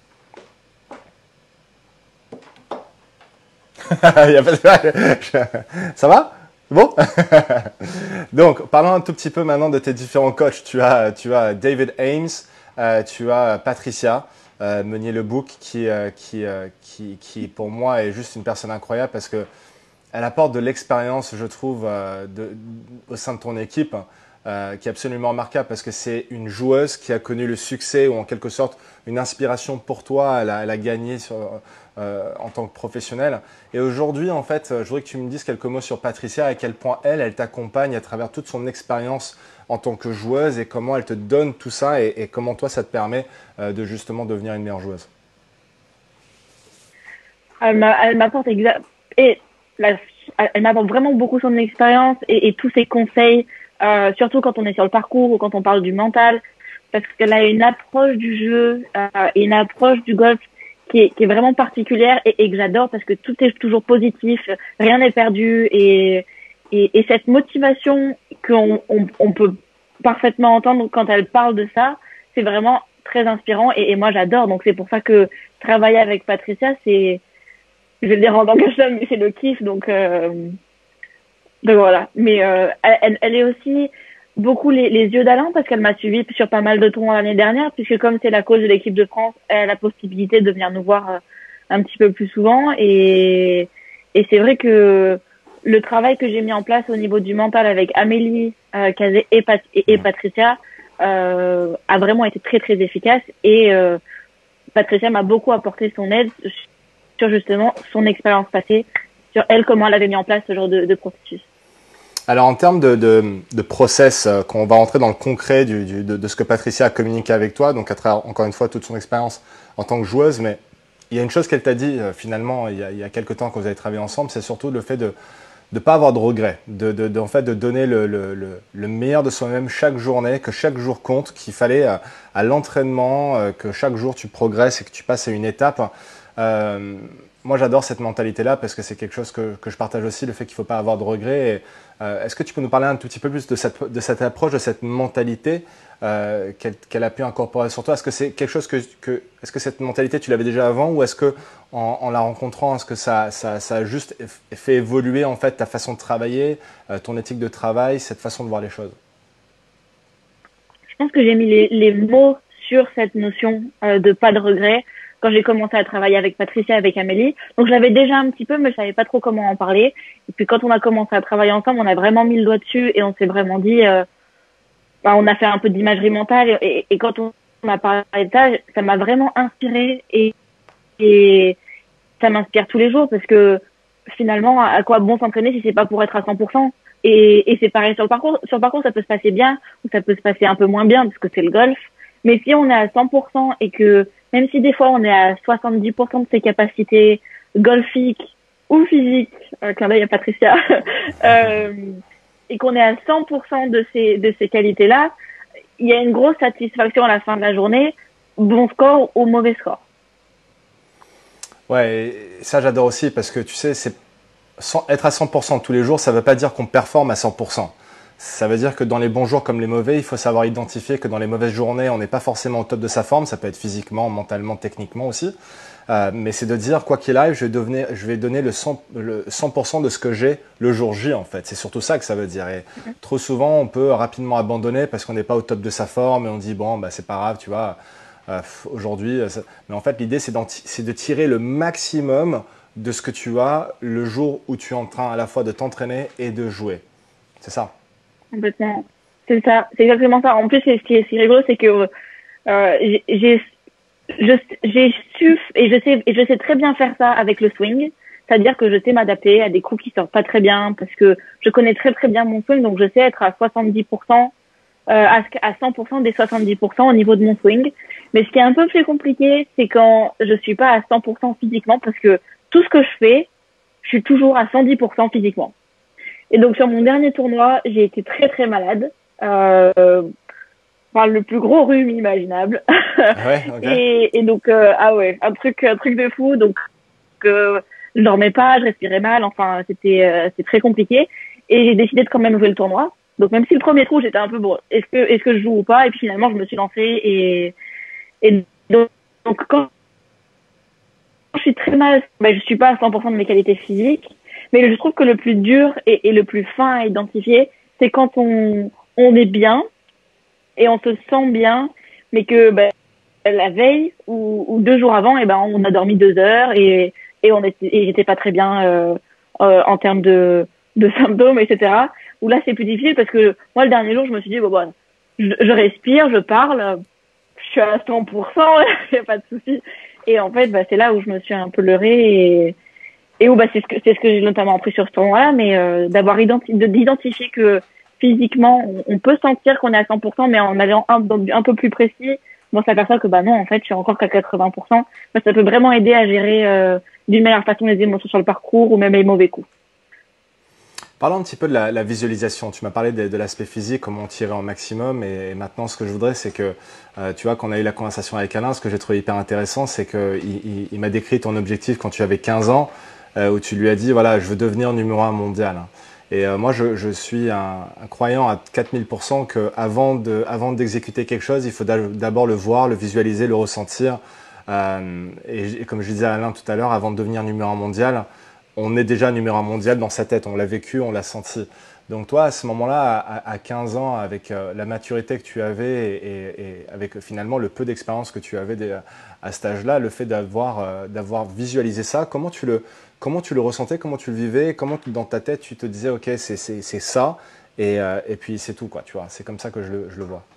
Il y a pas de... Ça va? Bon. Donc, parlons un tout petit peu maintenant de tes différents coachs. Tu as, tu as David Ames, euh, tu as Patricia euh, Meunier-Le-Bouc qui, euh, qui, euh, qui, qui, pour moi, est juste une personne incroyable parce que elle apporte de l'expérience, je trouve, euh, de, au sein de ton équipe, euh, qui est absolument remarquable parce que c'est une joueuse qui a connu le succès ou en quelque sorte une inspiration pour toi. Elle a, elle a gagné sur, euh, en tant que professionnelle. Et aujourd'hui, en fait, je voudrais que tu me dises quelques mots sur Patricia, à quel point elle, elle t'accompagne à travers toute son expérience en tant que joueuse et comment elle te donne tout ça et, et comment toi, ça te permet euh, de justement devenir une meilleure joueuse. Elle m'apporte exact et la, elle m'apporte vraiment beaucoup son expérience et, et tous ses conseils, euh, surtout quand on est sur le parcours ou quand on parle du mental, parce qu'elle a une approche du jeu euh, et une approche du golf qui est, qui est vraiment particulière et, et que j'adore parce que tout est toujours positif, rien n'est perdu et, et, et cette motivation qu'on on, on peut parfaitement entendre quand elle parle de ça, c'est vraiment très inspirant et, et moi j'adore. Donc c'est pour ça que travailler avec Patricia, c'est, je vais le dire en langage d'homme, mais c'est le kiff. Donc, euh, donc voilà. Mais euh, elle, elle est aussi beaucoup les, les yeux d'Alain parce qu'elle m'a suivi sur pas mal de tournois l'année dernière, puisque comme c'est la cause de l'équipe de France, elle a la possibilité de venir nous voir euh, un petit peu plus souvent. Et, et c'est vrai que le travail que j'ai mis en place au niveau du mental avec Amélie, euh, Kazé et, Pat et, et Patricia euh, a vraiment été très très efficace. Et euh, Patricia m'a beaucoup apporté son aide sur justement son expérience passée, sur elle, comment elle avait mis en place ce genre de, de processus. Alors en termes de, de, de process, euh, quand on va rentrer dans le concret du, du, de, de ce que Patricia a communiqué avec toi, donc à travers encore une fois toute son expérience en tant que joueuse, mais il y a une chose qu'elle t'a dit euh, finalement il y, a, il y a quelques temps quand vous avez travaillé ensemble, c'est surtout le fait de ne pas avoir de regrets, de, de, de, en fait, de donner le, le, le, le meilleur de soi-même chaque journée, que chaque jour compte, qu'il fallait euh, à l'entraînement, euh, que chaque jour tu progresses et que tu passes à une étape. Euh, moi, j'adore cette mentalité-là parce que c'est quelque chose que, que je partage aussi, le fait qu'il ne faut pas avoir de regrets. Et, euh, est-ce que tu peux nous parler un tout petit peu plus de cette, de cette approche, de cette mentalité euh, qu'elle, qu'elle a pu incorporer sur toi? Est-ce que c'est quelque chose que, que est-ce que cette mentalité, tu l'avais déjà avant, ou est-ce que en, en la rencontrant, est-ce que ça, ça, ça a juste fait évoluer en fait ta façon de travailler, euh, ton éthique de travail, cette façon de voir les choses? Je pense que j'ai mis les, les mots sur cette notion euh, de pas de regret quand j'ai commencé à travailler avec Patricia, avec Amélie. Donc je l'avais déjà un petit peu, mais je savais pas trop comment en parler. Et puis quand on a commencé à travailler ensemble, on a vraiment mis le doigt dessus et on s'est vraiment dit, euh, bah, on a fait un peu d'imagerie mentale. Et, et, et quand on, on a parlé de ça, ça m'a vraiment inspiré et, et ça m'inspire tous les jours parce que finalement, à quoi bon s'entraîner si c'est pas pour être à cent pour cent? Et, et c'est pareil sur le parcours. Sur le parcours, ça peut se passer bien ou ça peut se passer un peu moins bien parce que c'est le golf. Mais si on est à cent pour cent et que même si des fois on est à soixante-dix pour cent de ses capacités golfiques ou physiques, euh, clin d'œil à Patricia, euh, et qu'on est à cent pour cent de ces de ces qualités-là, il y a une grosse satisfaction à la fin de la journée, bon score ou mauvais score. Ouais, et ça j'adore aussi parce que tu sais, c'est sans, être à cent pour cent tous les jours, ça ne veut pas dire qu'on performe à cent pour cent. Ça veut dire que dans les bons jours comme les mauvais, il faut savoir identifier que dans les mauvaises journées, on n'est pas forcément au top de sa forme. Ça peut être physiquement, mentalement, techniquement aussi. Euh, mais c'est de dire, quoi qu'il arrive, je vais, devenir, je vais donner le cent, le cent pour cent de ce que j'ai le jour J, en fait. C'est surtout ça que ça veut dire. Et trop souvent, on peut rapidement abandonner parce qu'on n'est pas au top de sa forme et on dit, bon, bah, c'est pas grave, tu vois, euh, aujourd'hui. Ça... Mais en fait, l'idée, c'est, c'est de tirer le maximum de ce que tu as le jour où tu es en train à la fois de t'entraîner et de jouer. C'est ça. Complètement. C'est ça, c'est exactement ça. En plus, ce qui est si rigolo, c'est que euh, j'ai, je, j'ai su et je sais et je sais très bien faire ça avec le swing, c'est-à-dire que je sais m'adapter à des coups qui sortent pas très bien parce que je connais très très bien mon swing, donc je sais être à soixante-dix pour cent, euh, à, à cent pour cent des soixante-dix pour cent au niveau de mon swing. Mais ce qui est un peu plus compliqué, c'est quand je suis pas à cent pour cent physiquement parce que tout ce que je fais, je suis toujours à cent dix pour cent physiquement. Et donc sur mon dernier tournoi, j'ai été très très malade, euh, enfin le plus gros rhume imaginable. Ouais, okay. et, et donc euh, ah ouais, un truc un truc de fou. Donc euh, je dormais pas, je respirais mal, enfin c'était euh, c'est très compliqué. Et j'ai décidé de quand même jouer le tournoi. Donc même si le premier trou j'étais un peu bon, est-ce que est-ce que je joue ou pas? Et puis finalement je me suis lancée et et donc, donc quand je suis très mal, ben je suis pas à cent pour cent de mes qualités physiques. Mais je trouve que le plus dur et, et le plus fin à identifier, c'est quand on, on est bien et on se sent bien, mais que ben, la veille ou, ou deux jours avant, et ben on a dormi deux heures et, et on était, et j'étais pas très bien euh, euh, en termes de, de symptômes, et cetera. Où là c'est plus difficile parce que moi le dernier jour je me suis dit bon bon, je, je respire, je parle, je suis à cent pour cent, il y a pas de souci. Et en fait, ben, c'est là où je me suis un peu leurrée et Et où bah c'est ce que c'est ce que j'ai notamment appris sur ce tournoi-là, mais euh, d'avoir identi- de, d'identifier que physiquement on, on peut sentir qu'on est à cent pour cent, mais en allant un, un peu plus précis, on s'aperçoit que bah non, en fait, je suis encore qu'à quatre-vingts pour cent. Bah, ça peut vraiment aider à gérer euh, d'une meilleure façon les émotions sur le parcours ou même les mauvais coups. Parlons un petit peu de la, la visualisation. Tu m'as parlé de, de l'aspect physique, comment tirer en maximum. Et, et maintenant, ce que je voudrais, c'est que, euh, tu vois, quand on a eu la conversation avec Alain, ce que j'ai trouvé hyper intéressant, c'est qu'il il, il m'a décrit ton objectif quand tu avais quinze ans. Euh, où tu lui as dit, voilà, je veux devenir numéro un mondial. Et euh, moi, je, je suis un, un croyant à quatre mille pour cent qu'avant de, avant d'exécuter quelque chose, il faut d'abord le voir, le visualiser, le ressentir. Euh, et, et comme je disais à Alain tout à l'heure, avant de devenir numéro un mondial, on est déjà numéro un mondial dans sa tête. On l'a vécu, on l'a senti. Donc toi, à ce moment-là, à, à quinze ans, avec euh, la maturité que tu avais et, et, et avec finalement le peu d'expérience que tu avais des, à cet âge-là, le fait d'avoir euh, d'avoir visualisé ça, comment tu le comment tu le ressentais, comment tu le vivais, comment dans ta tête tu te disais ok c'est c'est c'est ça et euh, et puis c'est tout quoi, tu vois. C'est comme ça que je le je le vois.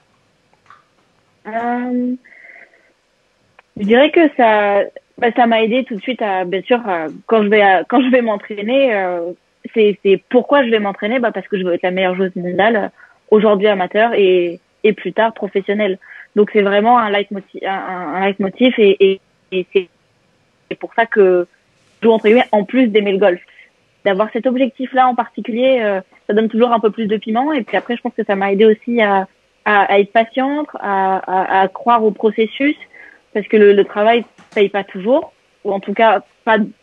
Euh, je dirais que ça bah, ça m'a aidé tout de suite à bien sûr à, quand je vais à, quand je vais m'entraîner. Euh, c'est c'est pourquoi je vais m'entraîner bah parce que je veux être la meilleure joueuse mondiale aujourd'hui amateur et et plus tard professionnelle. Donc c'est vraiment un leitmotiv un, un leitmotiv et et, et c'est pour ça que je joue entre guillemets en plus d'aimer le golf. D'avoir cet objectif là en particulier, euh, ça donne toujours un peu plus de piment et puis après je pense que ça m'a aidé aussi à à, à être patiente, à, à à croire au processus parce que le, le travail paye pas toujours ou en tout cas pas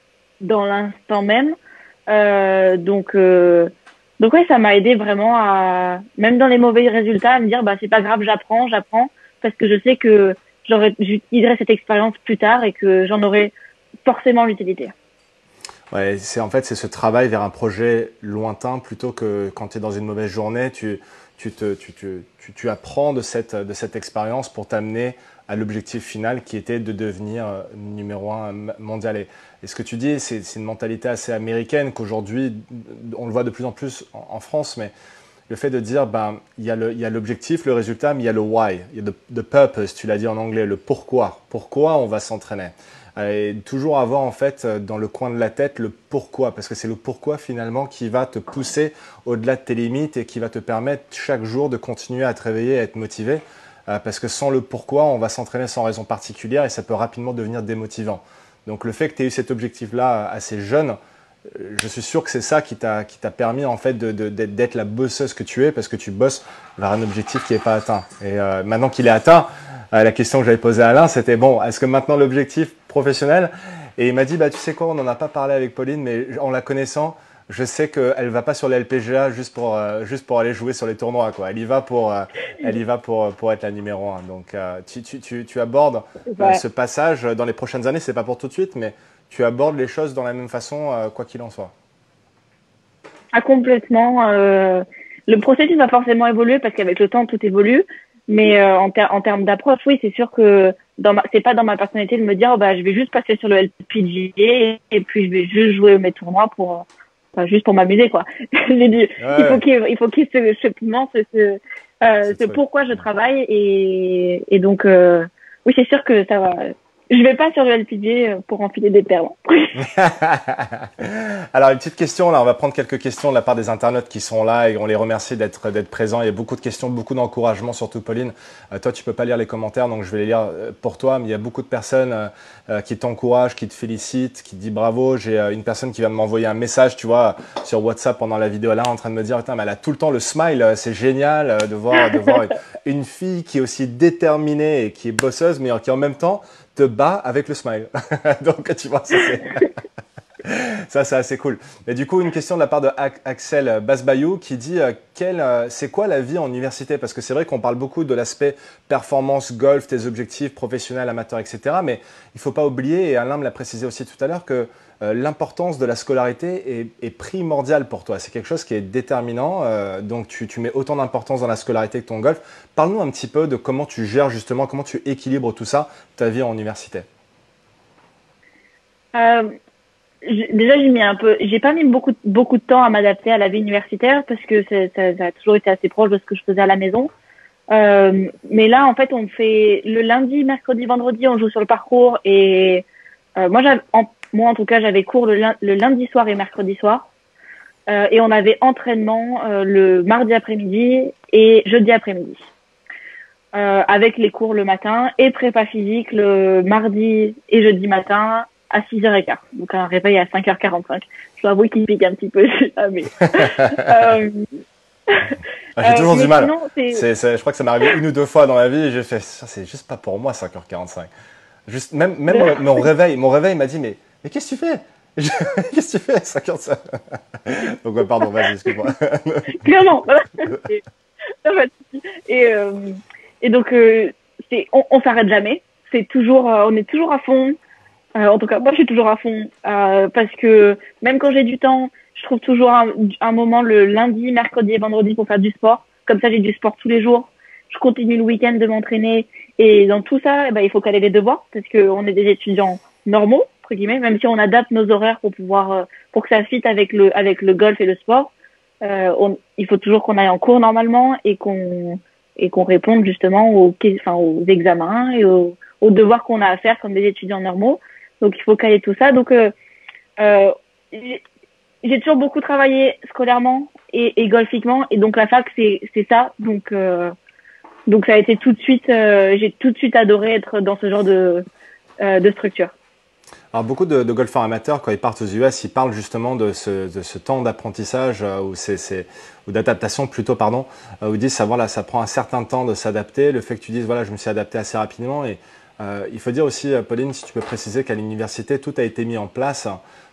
dans l'instant même. Euh, donc, euh, donc ouais, ça m'a aidé vraiment à, même dans les mauvais résultats, à me dire, bah c'est pas grave, j'apprends, j'apprends, parce que je sais que j'aurais, j'utiliserai cette expérience plus tard et que j'en aurai forcément l'utilité. Ouais, c'est en fait c'est ce travail vers un projet lointain plutôt que quand tu es dans une mauvaise journée, tu, tu, te, tu, tu, tu, tu apprends de cette, de cette expérience pour t'amener à l'objectif final qui était de devenir numéro un mondial. Et, et ce que tu dis, c'est une mentalité assez américaine qu'aujourd'hui, on le voit de plus en plus en, en France, mais le fait de dire, ben, il y a l'objectif, le, le résultat, mais il y a le why, il y a the, the purpose, tu l'as dit en anglais, le pourquoi. Pourquoi on va s'entraîner? Et toujours avoir en fait dans le coin de la tête le pourquoi, parce que c'est le pourquoi finalement qui va te pousser au-delà de tes limites et qui va te permettre chaque jour de continuer à te réveiller et à être motivé, euh, parce que sans le pourquoi, on va s'entraîner sans raison particulière et ça peut rapidement devenir démotivant. Donc le fait que tu aies eu cet objectif-là assez jeune, euh, je suis sûr que c'est ça qui t'a qui t'a permis en fait de, de, d'être la bosseuse que tu es, parce que tu bosses vers un objectif qui n'est pas atteint. Et euh, maintenant qu'il est atteint, la question que j'avais posée à Alain, c'était bon, est-ce que maintenant l'objectif professionnel? Et il m'a dit, bah tu sais quoi, on n'en a pas parlé avec Pauline, mais en la connaissant, je sais qu'elle va pas sur les L P G A juste pour euh, juste pour aller jouer sur les tournois, quoi. Elle y va pour euh, elle y va pour pour être la numéro un. Donc euh, tu, tu tu tu abordes euh, ce passage dans les prochaines années, c'est pas pour tout de suite, mais tu abordes les choses dans la même façon, euh, quoi qu'il en soit. Ah, complètement. Euh, le processus va forcément évoluer parce qu'avec le temps tout évolue. Mais euh, en, ter en termes d'approche, oui, c'est sûr que dans ma, c'est pas dans ma personnalité de me dire, oh, bah, je vais juste passer sur le L P G A et puis je vais juste jouer mes tournois pour, enfin, juste pour m'amuser, quoi. J'ai dit, ouais. il faut qu'il il faut qu'il y ait ce, ce piment, ce, ce, euh, ce pourquoi je travaille et, et donc, euh, oui, c'est sûr que ça va. Je vais pas sur le L P G A pour enfiler des perles. Alors, une petite question, là, on va prendre quelques questions de la part des internautes qui sont là et on les remercie d'être d'être présents. Il y a beaucoup de questions, beaucoup d'encouragement, surtout Pauline. Euh, toi, tu peux pas lire les commentaires, donc je vais les lire pour toi, mais il y a beaucoup de personnes euh, qui t'encouragent, qui te félicitent, qui te disent bravo. J'ai euh, une personne qui vient de m'envoyer un message, tu vois, sur WhatsApp pendant la vidéo là, en train de me dire, putain, mais elle a tout le temps le smile, c'est génial de voir, de voir une fille qui est aussi déterminée et qui est bosseuse, mais qui en même temps te bat avec le smile. Donc, tu vois, ça c'est ça, c'est assez cool. Mais du coup, une question de la part de Axel Basbayou qui dit euh, quel, euh, c'est quoi la vie en université? Parce que c'est vrai qu'on parle beaucoup de l'aspect performance, golf, tes objectifs professionnels, amateurs, et cetera. Mais il ne faut pas oublier, et Alain me l'a précisé aussi tout à l'heure, que euh, l'importance de la scolarité est, est primordiale pour toi. C'est quelque chose qui est déterminant. Euh, donc, tu, tu mets autant d'importance dans la scolarité que ton golf. Parle-nous un petit peu de comment tu gères justement, comment tu équilibres tout ça, ta vie en université. Euh... Déjà, j'ai mis un peu, j'ai pas mis beaucoup, beaucoup de temps à m'adapter à la vie universitaire parce que ça, ça, ça a toujours été assez proche de ce que je faisais à la maison. Euh, mais là, en fait, on fait le lundi, mercredi, vendredi, on joue sur le parcours et euh, moi, en, moi en tout cas, j'avais cours le, le lundi soir et mercredi soir euh, et on avait entraînement euh, le mardi après-midi et jeudi après-midi euh, avec les cours le matin et prépa physique le mardi et jeudi matin à six heures quinze. Donc un réveil à cinq heures quarante-cinq. Je dois avouer qu'il pique un petit peu. mais, euh, ah, j'ai toujours euh, du mal. C'est, c'est, je crois que ça m'est arrivé une ou deux fois dans la vie et j'ai fait ça, c'est juste pas pour moi cinq heures quarante-cinq. Juste, même même mon, mon réveil, mon réveil m'a dit mais, mais qu'est-ce que tu fais? Qu'est-ce que tu fais à cinq heures quarante-cinq? Donc ouais, pardon, vas-y, excuse-moi. Clairement. et, et, euh, et donc, euh, c'est, on, on s'arrête jamais. C'est toujours, euh, on est toujours à fond. Euh, en tout cas, moi, je suis toujours à fond euh, parce que même quand j'ai du temps, je trouve toujours un, un moment le lundi, mercredi et vendredi pour faire du sport. Comme ça, j'ai du sport tous les jours. Je continue le week-end de m'entraîner et dans tout ça, eh ben, il faut caler les devoirs parce que on est des étudiants normaux entre guillemets, même si on adapte nos horaires pour pouvoir euh, pour que ça fit avec le avec le golf et le sport. Euh, on, il faut toujours qu'on aille en cours normalement et qu'on et qu'on réponde justement aux enfin aux examens et aux, aux devoirs qu'on a à faire comme des étudiants normaux. Donc, il faut caler tout ça. Donc, euh, euh, j'ai toujours beaucoup travaillé scolairement et, et golfiquement. Et donc, la fac, c'est ça. Donc, euh, donc, ça a été tout de suite, euh, j'ai tout de suite adoré être dans ce genre de, euh, de structure. Alors, beaucoup de, de golfeurs amateurs, quand ils partent aux U S, ils parlent justement de ce, de ce temps d'apprentissage euh, ou, ou d'adaptation plutôt, pardon, euh, où ils disent, ça, voilà, ça prend un certain temps de s'adapter. Le fait que tu dises, voilà, je me suis adapté assez rapidement et Euh, il faut dire aussi, Pauline, si tu peux préciser qu'à l'université, tout a été mis en place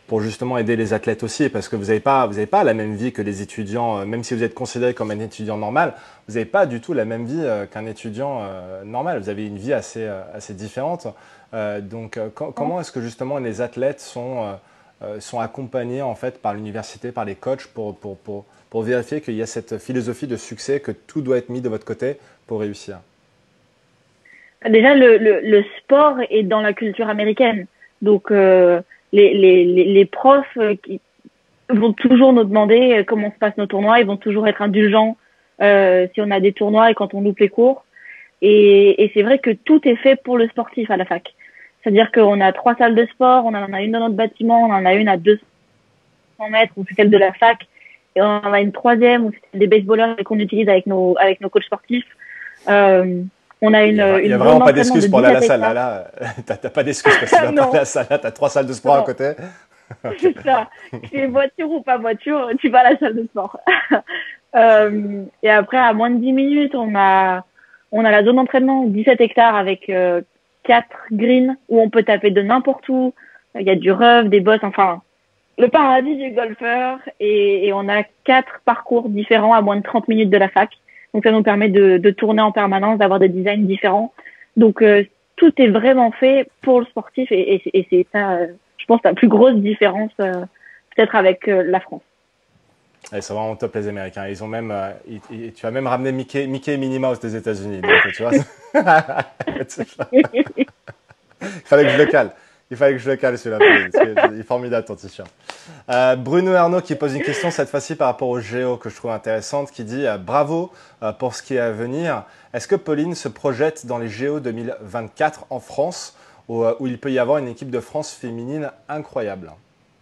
pour justement aider les athlètes aussi, parce que vous n'avez pas, vous avez pas la même vie que les étudiants, euh, même si vous êtes considéré comme un étudiant normal, vous n'avez pas du tout la même vie euh, qu'un étudiant euh, normal. Vous avez une vie assez, euh, assez différente. Euh, donc, euh, co- comment est-ce que justement les athlètes sont, euh, euh, sont accompagnés en fait par l'université, par les coachs, pour, pour, pour, pour vérifier qu'il y a cette philosophie de succès, que tout doit être mis de votre côté pour réussir? Déjà, le, le, le sport est dans la culture américaine. Donc, euh, les, les, les, les profs euh, qui vont toujours nous demander euh, comment se passent nos tournois. Ils vont toujours être indulgents euh, si on a des tournois et quand on loupe les cours. Et, et c'est vrai que tout est fait pour le sportif à la fac. C'est-à-dire qu'on a trois salles de sport, on en a une dans notre bâtiment, on en a une à deux cents mètres, où c'est celle de la fac, et on en a une troisième où c'est des baseballers qu'on utilise avec nos, avec nos coachs sportifs. Euh, On a une, il n'y a, une il y a vraiment pas d'excuse de pour aller à la dix-sept salle. Là, là t'as t'as pas d'excuse parce que tu vas pas à la salle. Là, t'as trois salles de sport non. à côté. C'est ça. C'est voiture ou pas voiture, tu vas à la salle de sport. euh, et après, à moins de dix minutes, on a, on a la zone d'entraînement, dix-sept hectares avec euh, quatre greens où on peut taper de n'importe où. Il y a du rough, des bosses, enfin, le paradis du golfeur. Et, et on a quatre parcours différents à moins de trente minutes de la fac. Donc ça nous permet de, de tourner en permanence, d'avoir des designs différents. Donc euh, tout est vraiment fait pour le sportif et, et, et c'est ça, euh, je pense, la plus grosse différence euh, peut-être avec euh, la France. Et c'est vraiment top les Américains. Ils ont même, euh, ils, ils, tu as même ramené Mickey, Mickey et Minnie Mouse des États-Unis. Donc tu vois, il fallait que je le cale. Il fallait que je le cale celui-là. Il est formidable ton t-shirt. Euh, Bruno Ernaud qui pose une question cette fois-ci par rapport au Géo que je trouve intéressante, qui dit euh, bravo euh, pour ce qui est à venir. Est-ce que Pauline se projette dans les Géo deux mille vingt-quatre en France où, où il peut y avoir une équipe de France féminine incroyable?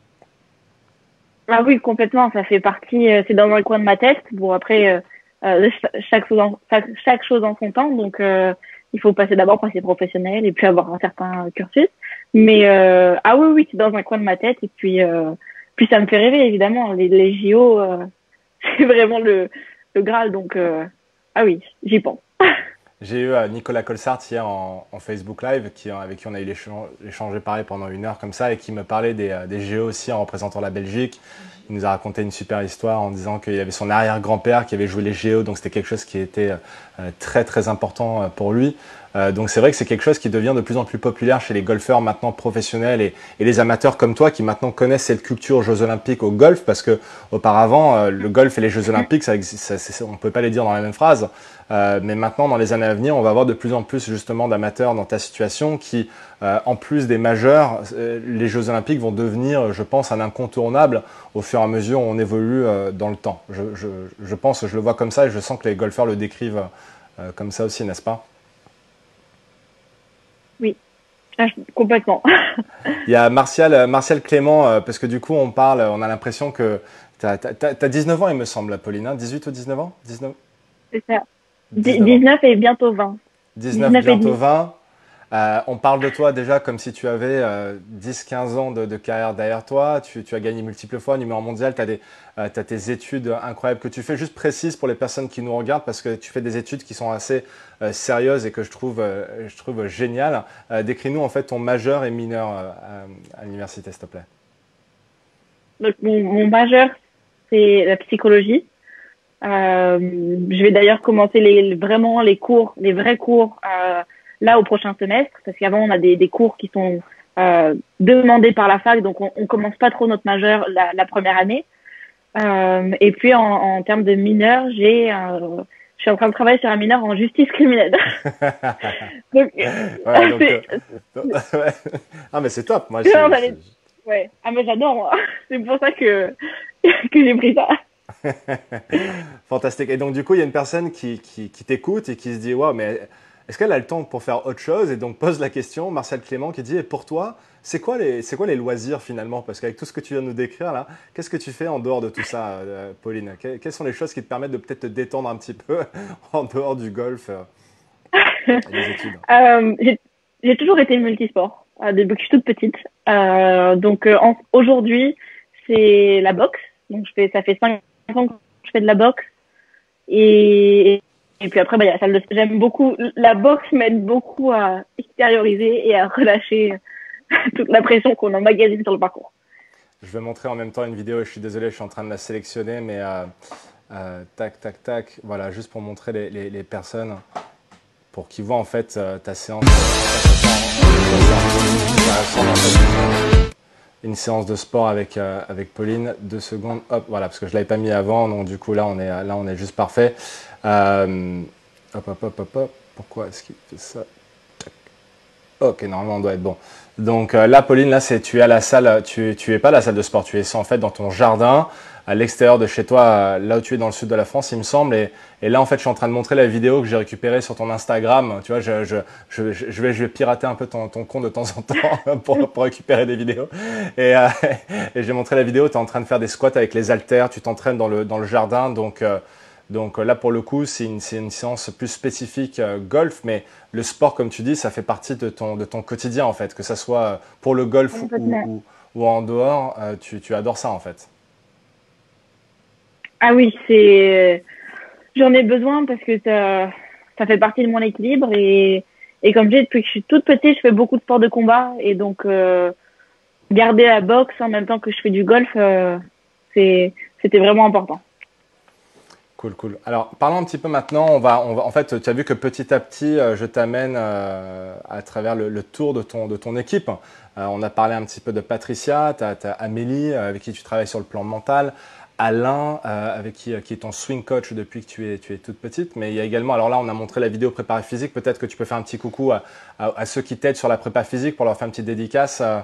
Ah oui, complètement. Ça fait partie, euh, c'est dans un coin de ma tête. Bon, après, euh, chaque, chose en, chaque, chaque chose en son temps. Donc, euh, il faut passer d'abord par ses professionnels et puis avoir un certain cursus. Mais euh, ah oui, oui, c'est dans un coin de ma tête. Et puis, euh, puis ça me fait rêver, évidemment. Les, les J O, euh, c'est vraiment le, le Graal. Donc, euh, ah oui, j'y pense. J'ai eu euh, Nicolas Colsart hier en, en Facebook Live, qui, avec qui on a eu échangé pareil pendant une heure comme ça, et qui me parlait des, euh, des Géo aussi en représentant la Belgique. Il nous a raconté une super histoire en disant qu'il y avait son arrière-grand-père qui avait joué les Géo, donc c'était quelque chose qui était euh, très très important euh, pour lui. Euh, donc c'est vrai que c'est quelque chose qui devient de plus en plus populaire chez les golfeurs maintenant professionnels et, et les amateurs comme toi qui maintenant connaissent cette culture Jeux Olympiques au golf, parce que auparavant euh, le golf et les Jeux Olympiques, ça, ça, ça, on ne peut pas les dire dans la même phrase. Euh, mais maintenant, dans les années à venir, on va avoir de plus en plus justement d'amateurs dans ta situation qui, euh, en plus des majeurs, euh, les Jeux Olympiques vont devenir, je pense, un incontournable au fur et à mesure où on évolue euh, dans le temps. Je, je, je pense, je le vois comme ça et je sens que les golfeurs le décrivent euh, comme ça aussi, n'est-ce pas? Oui, complètement. Il y a Martial, Martial Clément, euh, parce que du coup, on parle, on a l'impression que tu as dix-neuf ans, il me semble, Pauline, hein, dix-huit ou dix-neuf ans? dix-neuf C'est ça. dix-neuf et bientôt vingt. dix-neuf, dix-neuf bientôt vingt. Euh, on parle de toi déjà comme si tu avais euh, dix quinze ans de, de carrière derrière toi. Tu, tu as gagné multiples fois, numéro mondial. Tu as, euh, as tes études incroyables que tu fais. Juste précise pour les personnes qui nous regardent, parce que tu fais des études qui sont assez euh, sérieuses et que je trouve, euh, je trouve géniales. Euh, Décris-nous en fait ton majeur et mineur euh, à, à l'université, s'il te plaît. Donc, mon, mon majeur, c'est la psychologie. Euh, je vais d'ailleurs commencer les, vraiment les cours, les vrais cours euh, là au prochain semestre, parce qu'avant on a des, des cours qui sont euh, demandés par la fac, donc on, on commence pas trop notre majeur la, la première année. Euh, et puis en, en termes de mineur, j'ai, euh, je suis en train de travailler sur un mineur en justice criminelle. donc, ouais, donc euh, ouais. Ah mais c'est top, moi. Non, je, je... Ouais, ah mais j'adore, moi. C'est pour ça que que j'ai pris ça. Fantastique. Et donc, du coup, il y a une personne qui, qui, qui t'écoute et qui se dit « Waouh, mais est-ce qu'elle a le temps pour faire autre chose ?» Et donc, pose la question, Martial Clément, qui dit « Et pour toi, c'est quoi, les, c'est quoi les loisirs finalement ?» Parce qu'avec tout ce que tu viens de nous décrire là, qu'est-ce que tu fais en dehors de tout ça, euh, Pauline? Quelles sont les choses qui te permettent de peut-être te détendre un petit peu en dehors du golf euh, et des études? euh, j'ai, j'ai toujours été multisport, euh, depuis que je suis toute petite. Euh, donc, euh, en, aujourd'hui, c'est la boxe. Donc, je fais, ça fait cinq ans que je fais de la boxe. Et, et puis après, bah, il y a la salle de sport. J'aime beaucoup, la boxe m'aide beaucoup à extérioriser et à relâcher toute la pression qu'on emmagasine sur le parcours. Je vais montrer en même temps une vidéo, je suis désolé, je suis en train de la sélectionner, mais euh, euh, tac, tac, tac, voilà, juste pour montrer les, les, les personnes, pour qu'ils voient en fait euh, ta séance. Ça, ça, ça, ça ressemble en fait une séance de sport avec, euh, avec Pauline. Deux secondes, hop, voilà, parce que je ne l'avais pas mis avant, donc du coup là on est, là, on est juste parfait. Euh, hop, hop, hop, hop, hop, pourquoi est-ce qu'il fait ça? Ok, normalement on doit être bon. Donc euh, là, Pauline, là, c'est tu es à la salle, tu, tu es pas à la salle de sport, tu es en fait dans ton jardin, à l'extérieur de chez toi, euh, là où tu es dans le sud de la France, il me semble. Et, et là, en fait, je suis en train de montrer la vidéo que j'ai récupérée sur ton Instagram. Tu vois, je, je, je, je, vais, je vais pirater un peu ton, ton compte de temps en temps pour, pour récupérer des vidéos. Et, euh, et j'ai montré la vidéo, tu es en train de faire des squats avec les haltères, tu t'entraînes dans le, dans le jardin. Donc, euh, donc là, pour le coup, c'est une, une séance plus spécifique euh, golf, mais le sport, comme tu dis, ça fait partie de ton, de ton quotidien, en fait. Que ça soit pour le golf ou, ou, ou en dehors, euh, tu, tu adores ça, en fait. Ah oui, c'est, j'en ai besoin parce que ça, ça fait partie de mon équilibre et, et comme je dis, depuis que je suis toute petite, je fais beaucoup de sports de combat et donc, euh, garder la boxe en même temps que je fais du golf, euh, c'est, c'était vraiment important. Cool, cool. Alors, parlons un petit peu maintenant. On va, on va, en fait, tu as vu que petit à petit, euh, je t'amène euh, à travers le, le tour de ton, de ton équipe. Euh, on a parlé un petit peu de Patricia, tu as, tu as Amélie, euh, avec qui tu travailles sur le plan mental. Alain, euh, avec qui, qui est ton swing coach depuis que tu es, tu es toute petite. Mais il y a également, alors là, on a montré la vidéo prépa physique. Peut-être que tu peux faire un petit coucou à, à, à ceux qui t'aident sur la prépa physique pour leur faire une petite dédicace. Euh.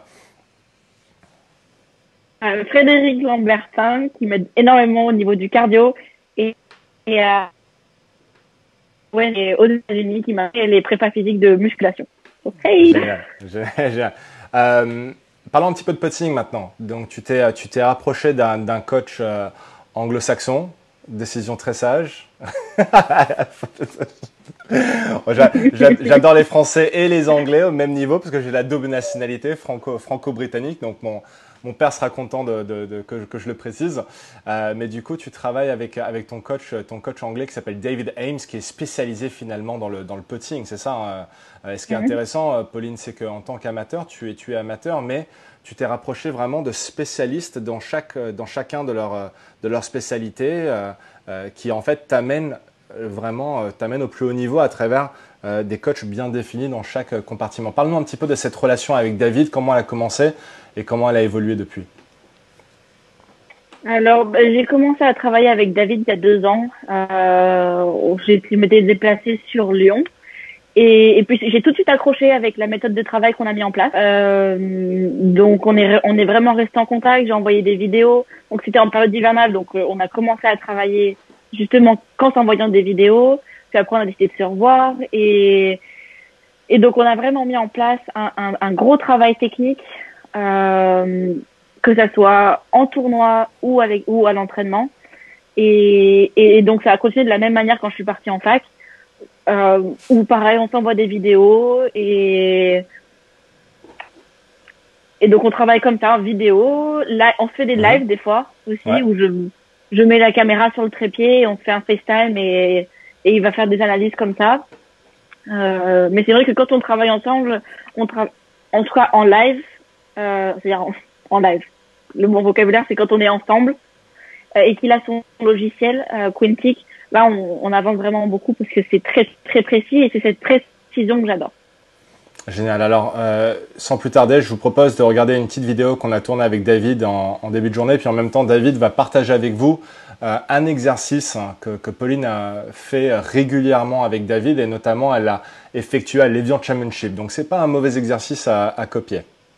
Euh, Frédéric Lambertin, qui m'aide énormément au niveau du cardio. Et, et, euh, ouais, et aux États-Unis, qui m'a fait les prépas physiques de musculation. Hey. Génial, génial. Euh, parlons un petit peu de putting maintenant. Donc, tu t'es, tu t'es rapproché d'un, d'un coach euh, anglo-saxon. Décision très sage. J'adore les Français et les Anglais au même niveau parce que j'ai la double nationalité franco, franco-britannique. Donc, mon, mon père sera content de, de, de, que, que je le précise. Euh, mais du coup, tu travailles avec, avec ton coach, ton coach anglais qui s'appelle David Ames, qui est spécialisé finalement dans le, dans le putting. C'est ça. Euh, et ce qui est intéressant, Pauline, c'est qu'en tant qu'amateur, tu es, tu es amateur, mais tu t'es rapproché vraiment de spécialistes dans, chaque, dans chacun de leurs de leur spécialités euh, euh, qui en fait t'amènent vraiment euh, t'amènent au plus haut niveau à travers euh, des coachs bien définis dans chaque compartiment. Parle-nous un petit peu de cette relation avec David, comment elle a commencé et comment elle a évolué depuis. Alors, j'ai commencé à travailler avec David il y a deux ans. Euh, j'ai, je m'étais déplacée sur Lyon. Et, et puis j'ai tout de suite accroché avec la méthode de travail qu'on a mis en place. Euh, donc on est on est vraiment resté en contact. J'ai envoyé des vidéos. Donc c'était en période hivernale, donc euh, on a commencé à travailler justement qu'en s'envoyant des vidéos. Puis après on a décidé de se revoir et et donc on a vraiment mis en place un, un, un gros travail technique, euh, que ça soit en tournoi ou avec ou à l'entraînement. Et, et donc ça a continué de la même manière quand je suis partie en fac. Euh, ou pareil, on s'envoie des vidéos et et donc on travaille comme ça en vidéo. Là, on fait des lives des fois aussi ouais. où je je mets la caméra sur le trépied, et on fait un FaceTime et et il va faire des analyses comme ça. Euh, mais c'est vrai que quand on travaille ensemble, on travaille en tout cas en live, euh, c'est-à-dire en, en live. Le bon vocabulaire, c'est quand on est ensemble euh, et qu'il a son logiciel euh, Quintic. Là, on, on avance vraiment beaucoup parce que c'est très, très précis et c'est cette précision que j'adore. Génial. Alors, euh, sans plus tarder, je vous propose de regarder une petite vidéo qu'on a tournée avec David en, en début de journée. Puis en même temps, David va partager avec vous euh, un exercice que, que Pauline a fait régulièrement avec David et notamment, elle l'a effectué à l'Evian Championship. Donc, c'est pas un mauvais exercice à, à copier.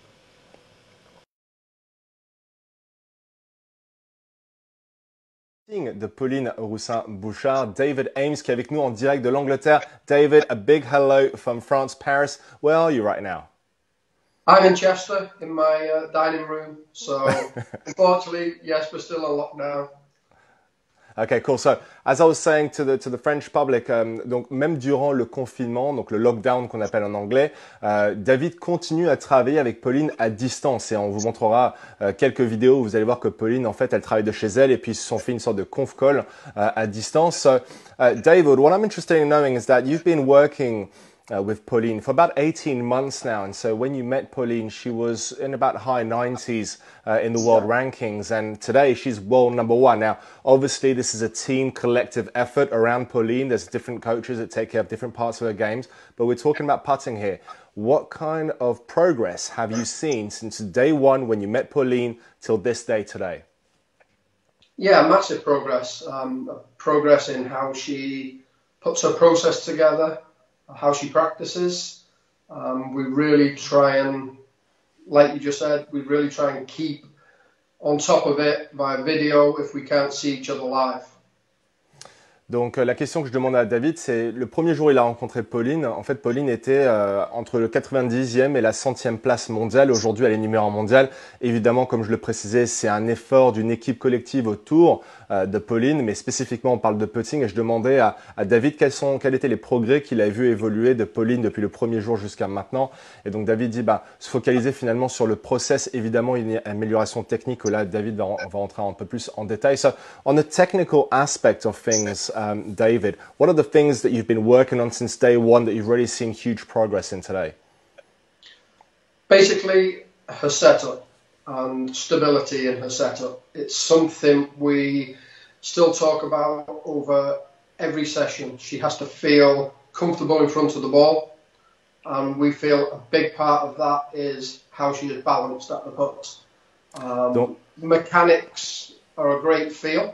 De Pauline Roussin-Bouchard, David Ames qui est avec nous en direct de l'Angleterre. David, a big hello from France, Paris. Where are you right now? I'm in Chester in my uh, dining room. So unfortunately, yes, we're still on lockdown. Okay, cool. So, as I was saying to the to the French public, um, donc même durant le confinement, donc le lockdown qu'on appelle en anglais, euh, David continue à travailler avec Pauline à distance et on vous montrera euh, quelques vidéos où vous allez voir que Pauline, en fait, elle travaille de chez elle et puis ils se sont fait une sorte de conf call euh, à distance. So, uh, David, what I'm interested in knowing is that you've been working uh, with Pauline for about eighteen months now. And so when you met Pauline, she was in about high nineties uh, in the world rankings. And today she's world number one. Now, obviously, this is a team collective effort around Pauline. There's different coaches that take care of different parts of her games. But we're talking about putting here. What kind of progress have you seen since day one when you met Pauline till this day today? Yeah, massive progress. Um, progress in how she puts her process together, how she practices. Um, we really try and, like you just said, we really try and keep on top of it via video if we can't see each other live. Donc euh, la question que je demande à David, c'est le premier jour où il a rencontré Pauline. En fait, Pauline était euh, entre le quatre-vingt-dixième et la centième place mondiale. Aujourd'hui, elle est numéro un mondial. Évidemment, comme je le précisais, c'est un effort d'une équipe collective autour euh, de Pauline, mais spécifiquement, on parle de putting. Et je demandais à, à David quels, sont, quels étaient les progrès qu'il a vu évoluer de Pauline depuis le premier jour jusqu'à maintenant. Et donc David dit bah, se focaliser finalement sur le process. Évidemment, une amélioration technique. Là, David va, va rentrer un peu plus en détail. So, on the technical aspect of things, Um, David, what are the things that you've been working on since day one that you've really seen huge progress in today? Basically, her setup and stability in her setup. It's something we still talk about over every session. She has to feel comfortable in front of the ball, and we feel a big part of that is how she is balanced at the putts. Um, mechanics are a great feel.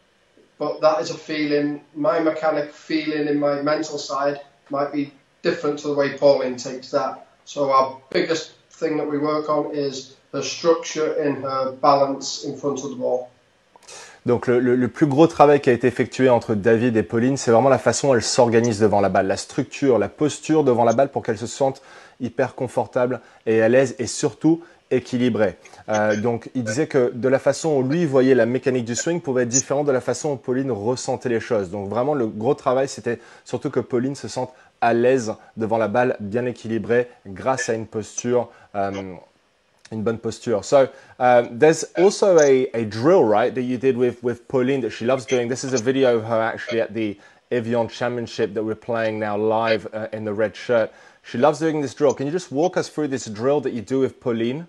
But that is a feeling, my mechanic feeling in my mental side might be different to the way Pauline takes that. So our biggest thing that we work on is her structure in her balance in front of the ball. Donc le, le, le plus gros travail qui a été effectué entre David et Pauline, c'est vraiment la façon dont elle s'organise devant la balle, la structure, la posture devant la balle pour qu'elle se sente hyper confortable et à l'aise et surtout équilibré. Euh, donc, il disait que de la façon où lui voyait la mécanique du swing pouvait être différente de la façon où Pauline ressentait les choses. Donc, vraiment, le gros travail, c'était surtout que Pauline se sente à l'aise devant la balle, bien équilibrée, grâce à une posture, um, une bonne posture. So, uh, there's also a, a drill, right, that you did with, with Pauline that she loves doing. This is a video of her actually at the Evian Championship that we're playing now live uh, in the red shirt. She loves doing this drill. Can you just walk us through this drill that you do with Pauline?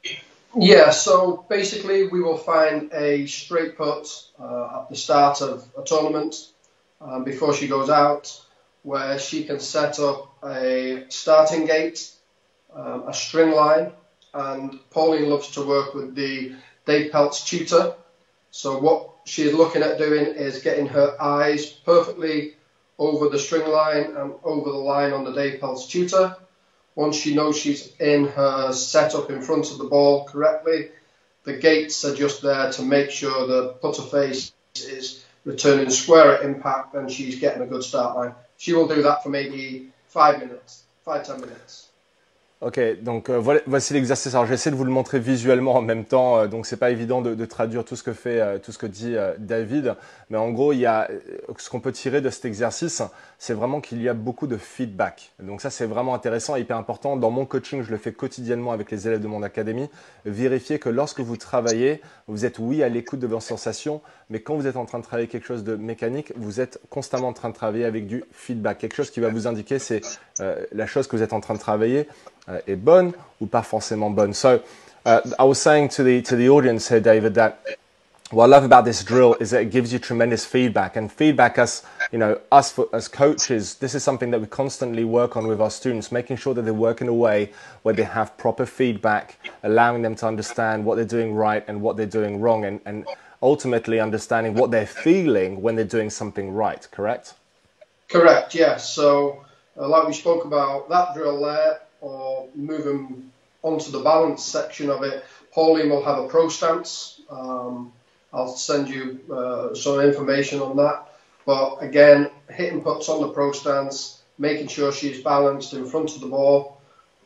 Yeah, so basically we will find a straight putt uh, at the start of a tournament um, before she goes out, where she can set up a starting gate, um, a string line, and Pauline loves to work with the Dave Peltz tutor. So what she is looking at doing is getting her eyes perfectly over the string line and over the line on the Dave Peltz tutor. Once she knows she's in her setup in front of the ball correctly, the gates are just there to make sure the putter face is returning square at impact and she's getting a good start line. She will do that for maybe five minutes, five, ten minutes. Ok, donc euh, voilà, voici l'exercice. Alors j'essaie de vous le montrer visuellement en même temps, euh, donc c'est pas évident de, de traduire tout ce que fait, euh, tout ce que dit euh, David. Mais en gros, il y a ce qu'on peut tirer de cet exercice, c'est vraiment qu'il y a beaucoup de feedback. Donc ça, c'est vraiment intéressant et hyper important. Dans mon coaching, je le fais quotidiennement avec les élèves de mon académie. Vérifiez que lorsque vous travaillez, vous êtes oui à l'écoute de vos sensations, mais quand vous êtes en train de travailler quelque chose de mécanique, vous êtes constamment en train de travailler avec du feedback. Quelque chose qui va vous indiquer, c'est euh, la chose que vous êtes en train de travailler. Uh, est bonne ou pas forcément bonne. So uh, I was saying to the to the audience here, David, that what I love about this drill is that it gives you tremendous feedback, and feedback us, you know, us for, as coaches, this is something that we constantly work on with our students, making sure that they work in a way where they have proper feedback, allowing them to understand what they're doing right and what they're doing wrong, and, and ultimately understanding what they're feeling when they're doing something right, correct? Correct, yes. So uh, like we spoke about, that drill there, or moving onto the balance section of it, Pauline will have a pro stance. Um, I'll send you uh, some information on that. But again, hitting putts on the pro stance, making sure she's balanced in front of the ball.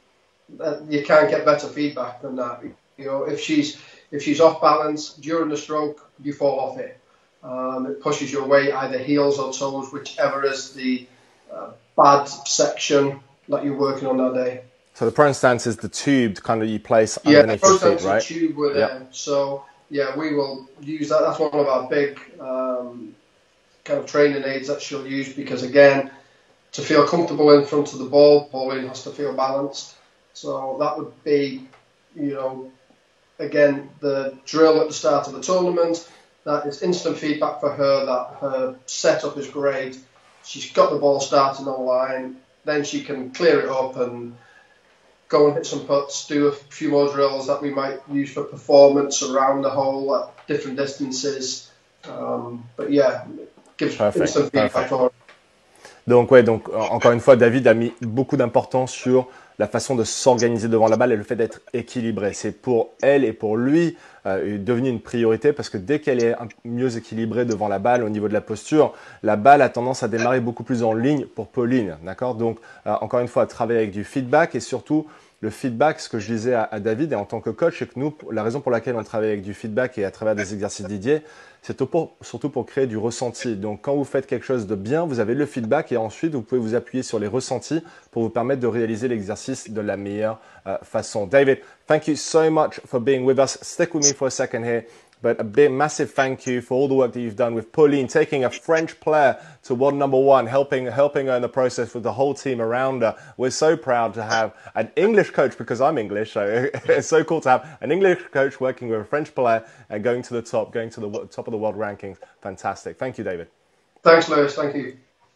Uh, you can't get better feedback than that. You know, if she's if she's off balance during the stroke, you fall off it. Um, it pushes your weight either heels or toes, whichever is the uh, bad section that you're working on that day. So the prone stance is the tube kind of you place yeah, underneath your feet, right? Yeah, tube with yep. them. So yeah, we will use that. That's one of our big um, kind of training aids that she'll use because again, to feel comfortable in front of the ball, Pauline has to feel balanced. So that would be, you know, again, the drill at the start of the tournament. That is instant feedback for her that her setup is great. She's got the ball starting on line. Then she can clear it up and go and hit some putts, do a few more drills that we might use for performance around the hole at different distances. Um, but yeah, gives Perfect. instant feedback Perfect. for her. Donc ouais, donc encore une fois, David a mis beaucoup d'importance sur la façon de s'organiser devant la balle et le fait d'être équilibré. C'est pour elle et pour lui euh, devenu une priorité parce que dès qu'elle est mieux équilibrée devant la balle au niveau de la posture, la balle a tendance à démarrer beaucoup plus en ligne pour Pauline, d'accord? Donc euh, encore une fois, travailler avec du feedback et surtout le feedback, ce que je disais à, à David et en tant que coach, c'est que nous, la raison pour laquelle on travaille avec du feedback et à travers des exercices dédiés, c'est pour, surtout pour créer du ressenti. Donc, quand vous faites quelque chose de bien, vous avez le feedback et ensuite, vous pouvez vous appuyer sur les ressentis pour vous permettre de réaliser l'exercice de la meilleure euh, façon. David, thank you so much for being with us. Stick with me for a second here. But a big, massive thank you for all the work that you've done with Pauline, taking a French player to world number one, helping helping her in the process with the whole team around her. We're so proud to have an English coach because I'm English, so it's so cool to have an English coach working with a French player and going to the top, going to the top of the world rankings. Fantastic. Thank you, David. Thanks, Lewis. Thank you.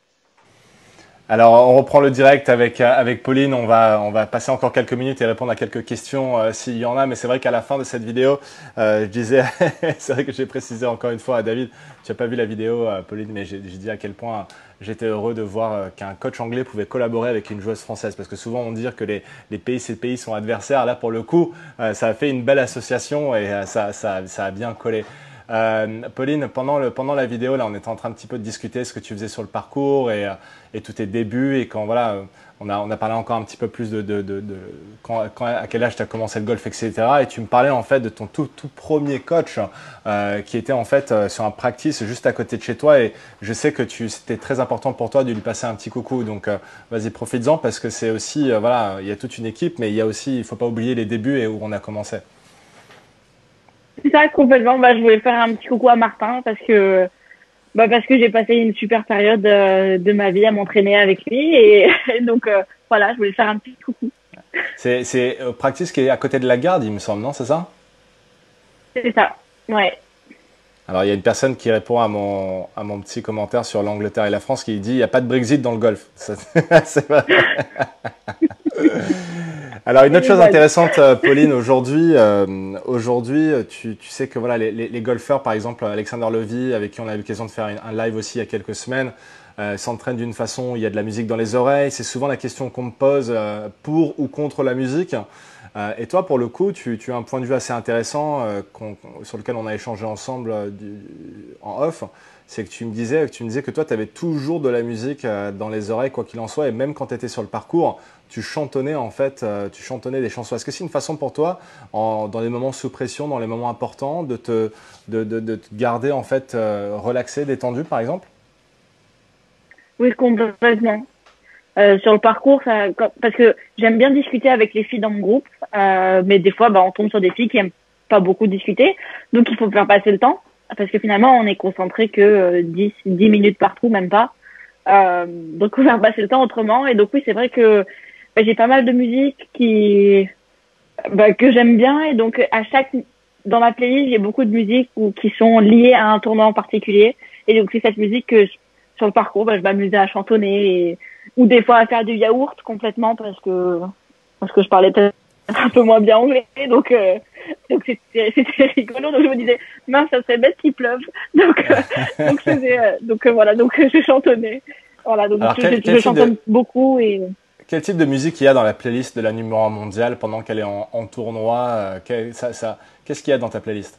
Alors, on reprend le direct avec avec Pauline. On va on va passer encore quelques minutes et répondre à quelques questions euh, s'il y en a. Mais c'est vrai qu'à la fin de cette vidéo, euh, je disais, c'est vrai que j'ai précisé encore une fois à David, tu n'as pas vu la vidéo, euh, Pauline, mais j'ai dit à quel point j'étais heureux de voir euh, qu'un coach anglais pouvait collaborer avec une joueuse française, parce que souvent on dit que les les pays ces pays sont adversaires. Là, pour le coup, euh, ça a fait une belle association et euh, ça ça ça a bien collé. Euh, Pauline, pendant, le, pendant la vidéo, là, on était en train un petit peu de discuter ce que tu faisais sur le parcours et, et tous tes débuts. Et quand voilà, on a, on a parlé encore un petit peu plus de, de, de, de quand, quand, à quel âge tu as commencé le golf, et cetera. Et tu me parlais en fait de ton tout, tout premier coach euh, qui était en fait euh, sur un practice juste à côté de chez toi. Et je sais que tu, c'était très important pour toi de lui passer un petit coucou. Donc euh, vas-y, profites-en parce que c'est aussi, euh, voilà, il y a toute une équipe, mais il y a aussi, il faut pas oublier les débuts et où on a commencé. C'est ça, complètement. Bah, je voulais faire un petit coucou à Martin parce que, bah, parce que j'ai passé une super période de, de ma vie à m'entraîner avec lui et, et donc euh, voilà, je voulais faire un petit coucou. C'est c'est euh, practice qui est à côté de la gare, il me semble, non? C'est ça? C'est ça, ouais. Alors il y a une personne qui répond à mon à mon petit commentaire sur l'Angleterre et la France qui dit il n'y a pas de Brexit dans le golf. C'est vrai. Alors une autre chose intéressante, Pauline, aujourd'hui, euh, aujourd'hui, tu, tu sais que voilà les, les, les golfeurs, par exemple Alexander Levy, avec qui on a eu l'occasion de faire une, un live aussi il y a quelques semaines, euh, s'entraînent d'une façon où il y a de la musique dans les oreilles. C'est souvent la question qu'on me pose euh, pour ou contre la musique. Euh, et toi, pour le coup, tu, tu as un point de vue assez intéressant euh, qu'on, sur lequel on a échangé ensemble euh, du, en off. C'est que tu me disais que tu me disais que toi, tu avais toujours de la musique euh, dans les oreilles, quoi qu'il en soit, et même quand tu étais sur le parcours, tu chantonnais en fait, euh, tu chantonnais des chansons. Est-ce que c'est une façon pour toi, en, dans les moments sous pression, dans les moments importants, de te, de, de, de te garder en fait euh, relaxé, détendu, par exemple? Oui, complètement. Euh, sur le parcours, ça, parce que j'aime bien discuter avec les filles dans mon groupe, euh, mais des fois, bah, on tombe sur des filles qui aiment pas beaucoup discuter, donc il faut faire passer le temps, parce que finalement, on est concentré que euh, dix, dix minutes par trou, même pas. Euh, donc, il faut faire passer le temps autrement. Et donc, oui, c'est vrai que bah, j'ai pas mal de musique qui, bah, que j'aime bien, et donc à chaque, dans ma playlist, j'ai beaucoup de musiques ou qui sont liées à un tournoi en particulier, et donc c'est cette musique que je, sur le parcours, bah, je m'amusais à chantonner et ou des fois à faire du yaourt complètement parce que parce que je parlais peut-être un peu moins bien anglais, donc euh, donc c'était c'était rigolo, donc je me disais mince, ça serait bête qu'il pleuve, donc euh, donc je faisais, euh, donc euh, voilà, donc je chantonnais, voilà, donc Alors, je, quel, je, quel je chantonne de... beaucoup. Et quel type de musique il y a dans la playlist de la numéro un mondiale pendant qu'elle est en, en tournoi, euh, quel, ça, ça, qu'est-ce qu'il y a dans ta playlist?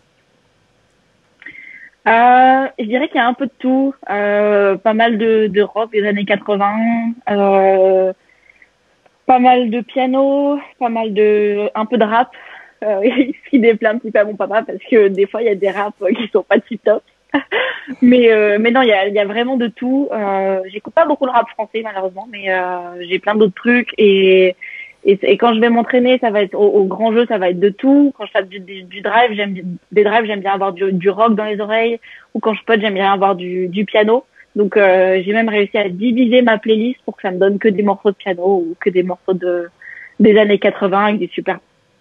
Euh, je dirais qu'il y a un peu de tout, euh, pas mal de, de rock des années quatre-vingts, euh, pas mal de piano, pas mal de, un peu de rap, euh, ce qui déplaît un petit peu à mon papa parce que des fois il y a des raps qui sont pas tip top, mais euh, mais non, il y a il y a vraiment de tout. Euh, j'écoute pas beaucoup le rap français malheureusement, mais euh, j'ai plein d'autres trucs et Et, et quand je vais m'entraîner, ça va être au, au grand jeu, ça va être de tout. Quand je fais du, du, du drive, j'aime des drives, j'aime bien avoir du, du rock dans les oreilles. Ou quand je putt, j'aime bien avoir du, du piano. Donc euh, j'ai même réussi à diviser ma playlist pour que ça me donne que des morceaux de piano ou que des morceaux de des années quatre-vingts avec des super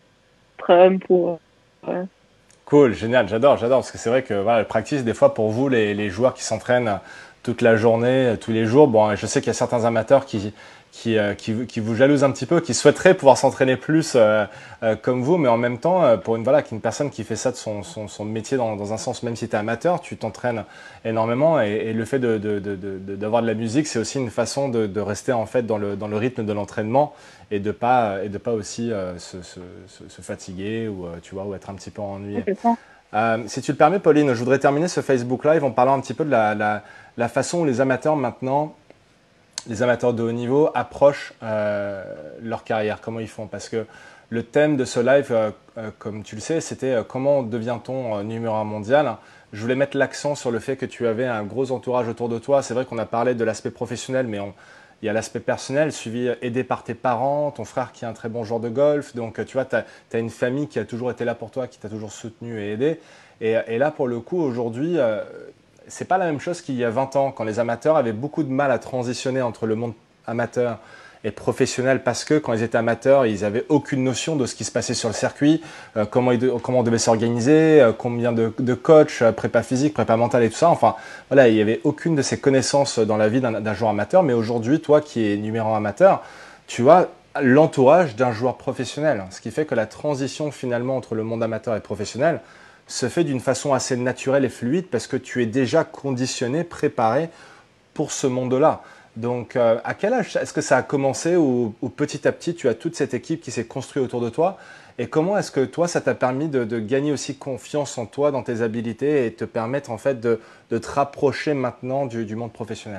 Trump ou euh, Cool, génial, j'adore, j'adore, parce que c'est vrai que voilà, le practice, des fois pour vous, les, les joueurs qui s'entraînent toute la journée, tous les jours, bon, je sais qu'il y a certains amateurs qui, qui, euh, qui, qui vous jalousent un petit peu, qui souhaiteraient pouvoir s'entraîner plus euh, euh, comme vous, mais en même temps, euh, pour une, voilà, qu'une personne qui fait ça de son, son, son métier dans, dans un sens, même si tu es amateur, tu t'entraînes énormément, et, et le fait de, de, de, de, d'avoir de la musique, c'est aussi une façon de, de rester en fait dans le, dans le rythme de l'entraînement et de pas et de pas aussi euh, se, se, se, se fatiguer ou euh, tu vois ou être un petit peu ennuyé. Euh, si tu le permets, Pauline, je voudrais terminer ce Facebook Live en parlant un petit peu de la, la, la façon où les amateurs maintenant, les amateurs de haut niveau approchent euh, leur carrière, comment ils font. Parce que le thème de ce live, euh, euh, comme tu le sais, c'était euh, comment devient-on euh, numéro un mondial. Je voulais mettre l'accent sur le fait que tu avais un gros entourage autour de toi. C'est vrai qu'on a parlé de l'aspect professionnel, mais on, il y a l'aspect personnel, suivi, aidé par tes parents, ton frère qui est un très bon joueur de golf. Donc, tu vois, tu as, as une famille qui a toujours été là pour toi, qui t'a toujours soutenu et aidé. Et, et là, pour le coup, aujourd'hui, euh, c'est pas la même chose qu'il y a vingt ans, quand les amateurs avaient beaucoup de mal à transitionner entre le monde amateur et professionnel, parce que quand ils étaient amateurs, ils n'avaient aucune notion de ce qui se passait sur le circuit, euh, comment, ils de, comment on devait s'organiser, euh, combien de, de coachs, euh, prépa physique, prépa mentale et tout ça. Enfin, voilà, il n'y avait aucune de ces connaissances dans la vie d'un, d'un joueur amateur. Mais aujourd'hui, toi qui es numéro un amateur, tu as l'entourage d'un joueur professionnel. Ce qui fait que la transition finalement entre le monde amateur et professionnel se fait d'une façon assez naturelle et fluide parce que tu es déjà conditionné, préparé pour ce monde-là. Donc, euh, à quel âge est-ce que ça a commencé ou, ou petit à petit, tu as toute cette équipe qui s'est construite autour de toi? Et comment est-ce que toi, ça t'a permis de, de gagner aussi confiance en toi, dans tes habilités et te permettre en fait de, de te rapprocher maintenant du, du monde professionnel?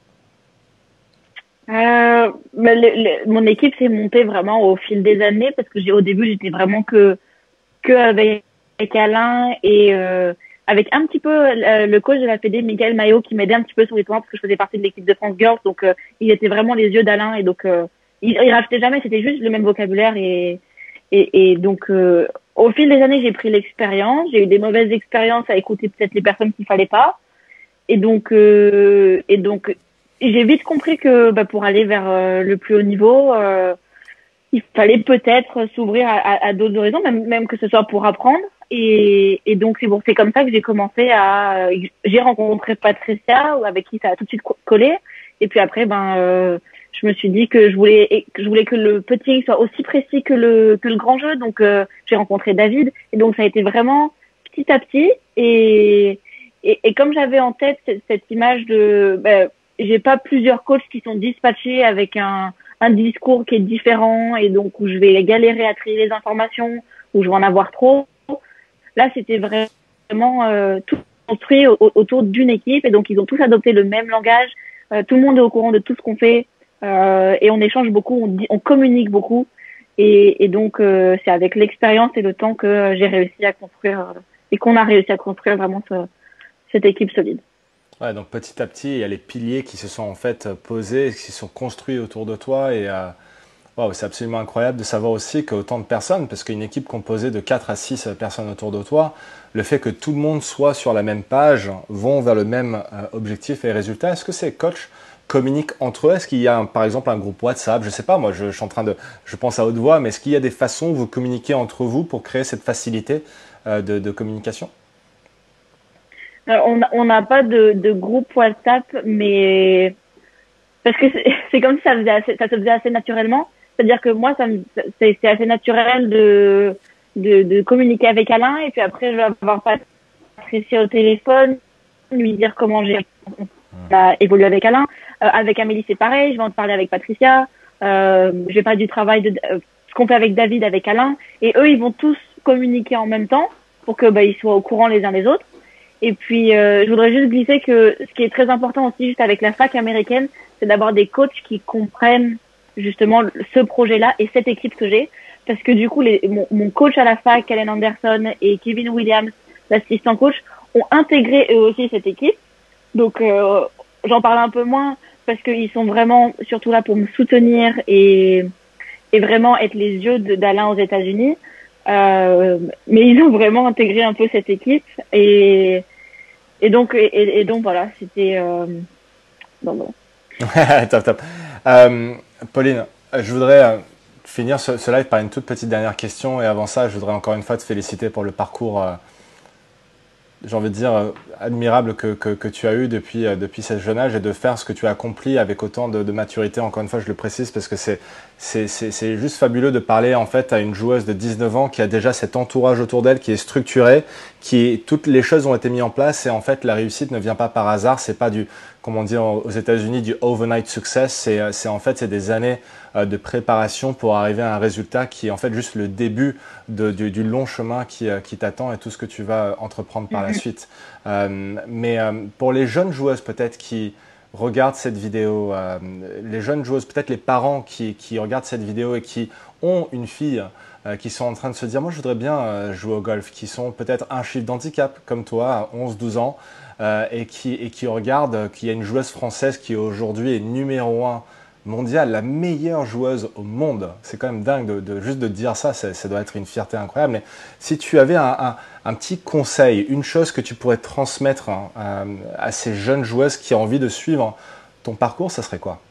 euh, ben, le, le, mon équipe s'est montée vraiment au fil des années parce que j'ai au début j'étais vraiment que que avec, avec Alain et euh, avec un petit peu euh, le coach de la Fédé, Michael Maillot, qui m'aidait un petit peu sur les tournois parce que je faisais partie de l'équipe de France Girls, donc euh, il était vraiment les yeux d'Alain et donc euh, il, il rachetait jamais, c'était juste le même vocabulaire et et, et donc euh, au fil des années j'ai pris l'expérience, j'ai eu des mauvaises expériences à écouter peut-être les personnes qu'il fallait pas et donc euh, et donc j'ai vite compris que bah, pour aller vers euh, le plus haut niveau euh, il fallait peut-être s'ouvrir à, à, à d'autres horizons, même, même que ce soit pour apprendre. Et, et donc, c'est bon, c'est comme ça que j'ai commencé à... J'ai rencontré Patricia, avec qui ça a tout de suite collé. Et puis après, ben, euh, je me suis dit que je voulais, que je voulais que le petit soit aussi précis que le, que le grand jeu. Donc, euh, j'ai rencontré David. Et donc, ça a été vraiment petit à petit. Et, et, et comme j'avais en tête cette, cette image de... Ben, j'ai pas plusieurs coachs qui sont dispatchés avec un un discours qui est différent et donc où je vais galérer à trier les informations, où je vais en avoir trop. Là, c'était vraiment euh, tout construit au, autour d'une équipe et donc ils ont tous adopté le même langage. Euh, tout le monde est au courant de tout ce qu'on fait euh, et on échange beaucoup, on, dit, on communique beaucoup et, et donc euh, c'est avec l'expérience et le temps que j'ai réussi à construire euh, et qu'on a réussi à construire vraiment ce, cette équipe solide. Ouais, donc petit à petit, il y a les piliers qui se sont en fait posés, qui se sont construits autour de toi et euh, wow, c'est absolument incroyable de savoir aussi qu'autant de personnes, parce qu'une équipe composée de quatre à six personnes autour de toi, le fait que tout le monde soit sur la même page, vont vers le même euh, objectif et résultat. Est-ce que ces coachs communiquent entre eux? Est-ce qu'il y a un, par exemple un groupe WhatsApp? Je sais pas, moi je, je suis en train de, je pense à haute voix, mais est-ce qu'il y a des façons où vous communiquez entre vous pour créer cette facilité euh, de, de communication? On on n'a pas de, de groupe WhatsApp, mais parce que c'est, c'est comme si ça faisait assez, ça se faisait assez naturellement. C'est-à-dire que moi, ça me, c'est, c'est assez naturel de, de de communiquer avec Alain et puis après je vais avoir Patricia au téléphone, lui dire comment j'ai évolué avec Alain. Euh, avec Amélie, c'est pareil. Je vais en parler avec Patricia. Euh, je vais parler du travail de euh, ce qu'on fait avec David, avec Alain, et eux, ils vont tous communiquer en même temps pour que bah ils soient au courant les uns des autres. Et puis, euh, je voudrais juste glisser que ce qui est très important aussi, juste avec la fac américaine, c'est d'avoir des coachs qui comprennent justement ce projet-là et cette équipe que j'ai. Parce que du coup, les, mon, mon coach à la fac, Kellen Anderson et Kevin Williams, l'assistant coach, ont intégré eux aussi cette équipe. Donc, euh, j'en parle un peu moins parce qu'ils sont vraiment surtout là pour me soutenir et, et vraiment être les yeux de, d'Alain aux États-Unis. Euh, mais ils ont vraiment intégré un peu cette équipe et Et donc, et, et donc voilà, c'était, euh, Donc, bon. Top, top. Euh, Pauline, je voudrais euh, finir ce, ce live par une toute petite dernière question. Et avant ça, je voudrais encore une fois te féliciter pour le parcours, euh, j'ai envie de dire, euh, admirable que, que, que tu as eu depuis, euh, depuis ce jeune âge et de faire ce que tu as accompli avec autant de, de maturité. Encore une fois, je le précise parce que c'est c'est- c'est- c'est juste fabuleux de parler en fait à une joueuse de dix-neuf ans qui a déjà cet entourage autour d'elle, qui est structuré, qui toutes les choses ont été mises en place et en fait la réussite ne vient pas par hasard. C'est pas du, comme on dit aux États-Unis, du overnight success. C'est euh, c'est en fait c'est des années euh, de préparation pour arriver à un résultat qui est en fait juste le début de, du, du long chemin qui, euh, qui t'attend et tout ce que tu vas euh, entreprendre par la suite. Euh, mais euh, pour les jeunes joueuses peut-être qui regardent cette vidéo, euh, les jeunes joueuses, peut-être les parents qui, qui regardent cette vidéo et qui ont une fille euh, qui sont en train de se dire moi je voudrais bien euh, jouer au golf, qui sont peut-être un chiffre d'handicap comme toi à onze douze ans euh, et, qui, et qui regardent euh, qu'il y a une joueuse française qui aujourd'hui est numéro un mondiale, la meilleure joueuse au monde. C'est quand même dingue de, de juste de dire ça, ça, ça doit être une fierté incroyable. Mais si tu avais un, un, un petit conseil, une chose que tu pourrais transmettre hein, à, à ces jeunes joueuses qui ont envie de suivre ton parcours, ça serait quoi?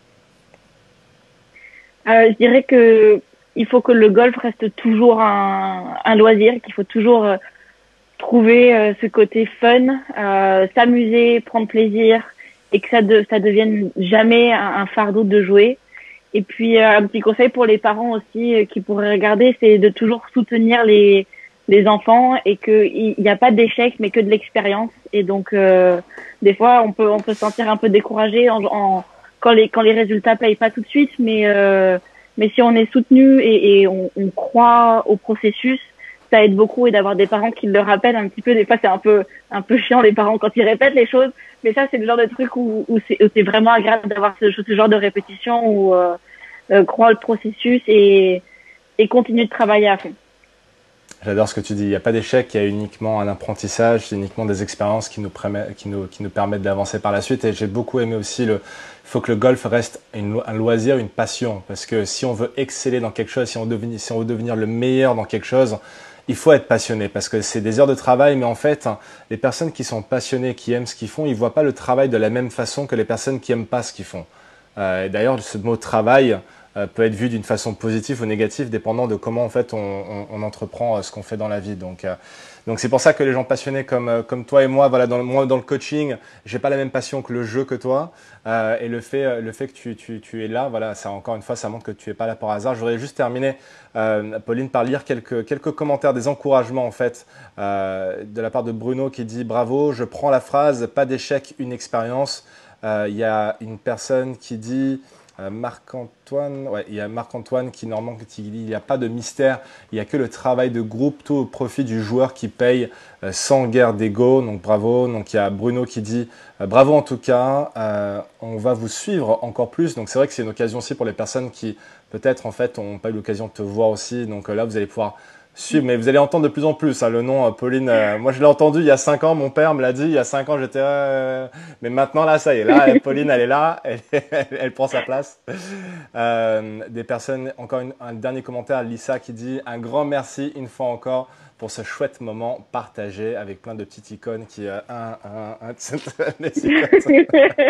Euh, je dirais que il faut que le golf reste toujours un, un loisir, qu'il faut toujours euh, trouver euh, ce côté fun, euh, s'amuser, prendre plaisir, et que ça de, ça devienne jamais un, un fardeau de jouer. Et puis euh, un petit conseil pour les parents aussi euh, qui pourraient regarder, c'est de toujours soutenir les les enfants et que il n'y a pas d'échec mais que de l'expérience. Et donc euh, des fois on peut on peut se sentir un peu découragé en, en quand les quand les résultats payent pas tout de suite, mais euh, mais si on est soutenu et, et on, on croit au processus, ça aide beaucoup. Et d'avoir des parents qui le rappellent un petit peu, des fois c'est un peu un peu chiant les parents quand ils répètent les choses, mais ça c'est le genre de truc où, où c'est où c'est vraiment agréable d'avoir ce, ce genre de répétition où euh, euh, croire le processus et et continuer de travailler à fond. J'adore ce que tu dis. Il n'y a pas d'échec, il y a uniquement un apprentissage, c'est uniquement des expériences qui nous, qui nous, qui nous permettent d'avancer par la suite. Et j'ai beaucoup aimé aussi le, il faut que le golf reste une, un loisir, une passion. Parce que si on veut exceller dans quelque chose, si on, devenir, si on veut devenir le meilleur dans quelque chose, il faut être passionné. Parce que c'est des heures de travail, mais en fait, les personnes qui sont passionnées, qui aiment ce qu'ils font, ils ne voient pas le travail de la même façon que les personnes qui n'aiment pas ce qu'ils font. Euh, D'ailleurs, ce mot travail euh, peut être vu d'une façon positive ou négative, dépendant de comment en fait on, on, on entreprend euh, ce qu'on fait dans la vie. Donc, euh, donc c'est pour ça que les gens passionnés comme euh, comme toi et moi, voilà, dans le, moi dans le coaching, j'ai pas la même passion que le jeu que toi. Euh, et le fait le fait que tu, tu, tu es là, voilà, ça encore une fois, ça montre que tu es pas là par hasard. Je voudrais juste terminer, euh, Pauline, par lire quelques quelques commentaires, des encouragements en fait, euh, de la part de Bruno qui dit bravo, je prends la phrase, pas d'échec, une expérience. Euh, Il y a une personne qui dit euh, Marc-Antoine, ouais, il y a Marc-Antoine qui normalement qui dit il n'y a pas de mystère, il n'y a que le travail de groupe, tout au profit du joueur qui paye euh, sans guerre d'ego. Donc bravo. Donc il y a Bruno qui dit euh, bravo en tout cas, euh, on va vous suivre encore plus. Donc c'est vrai que c'est une occasion aussi pour les personnes qui peut-être en fait n'ont pas eu l'occasion de te voir aussi. Donc euh, là vous allez pouvoir suivre, mais vous allez entendre de plus en plus hein, le nom euh, Pauline. Euh, moi, je l'ai entendu il y a cinq ans. Mon père me l'a dit. Il y a cinq ans, j'étais. Euh, mais maintenant, là, ça y est. Là, Pauline, elle est là. Elle, elle, elle prend sa place. Euh, des personnes. Encore une, un dernier commentaire. Lisa qui dit un grand merci une fois encore pour ce chouette moment partagé avec plein de petites icônes qui euh, un un un des icônes.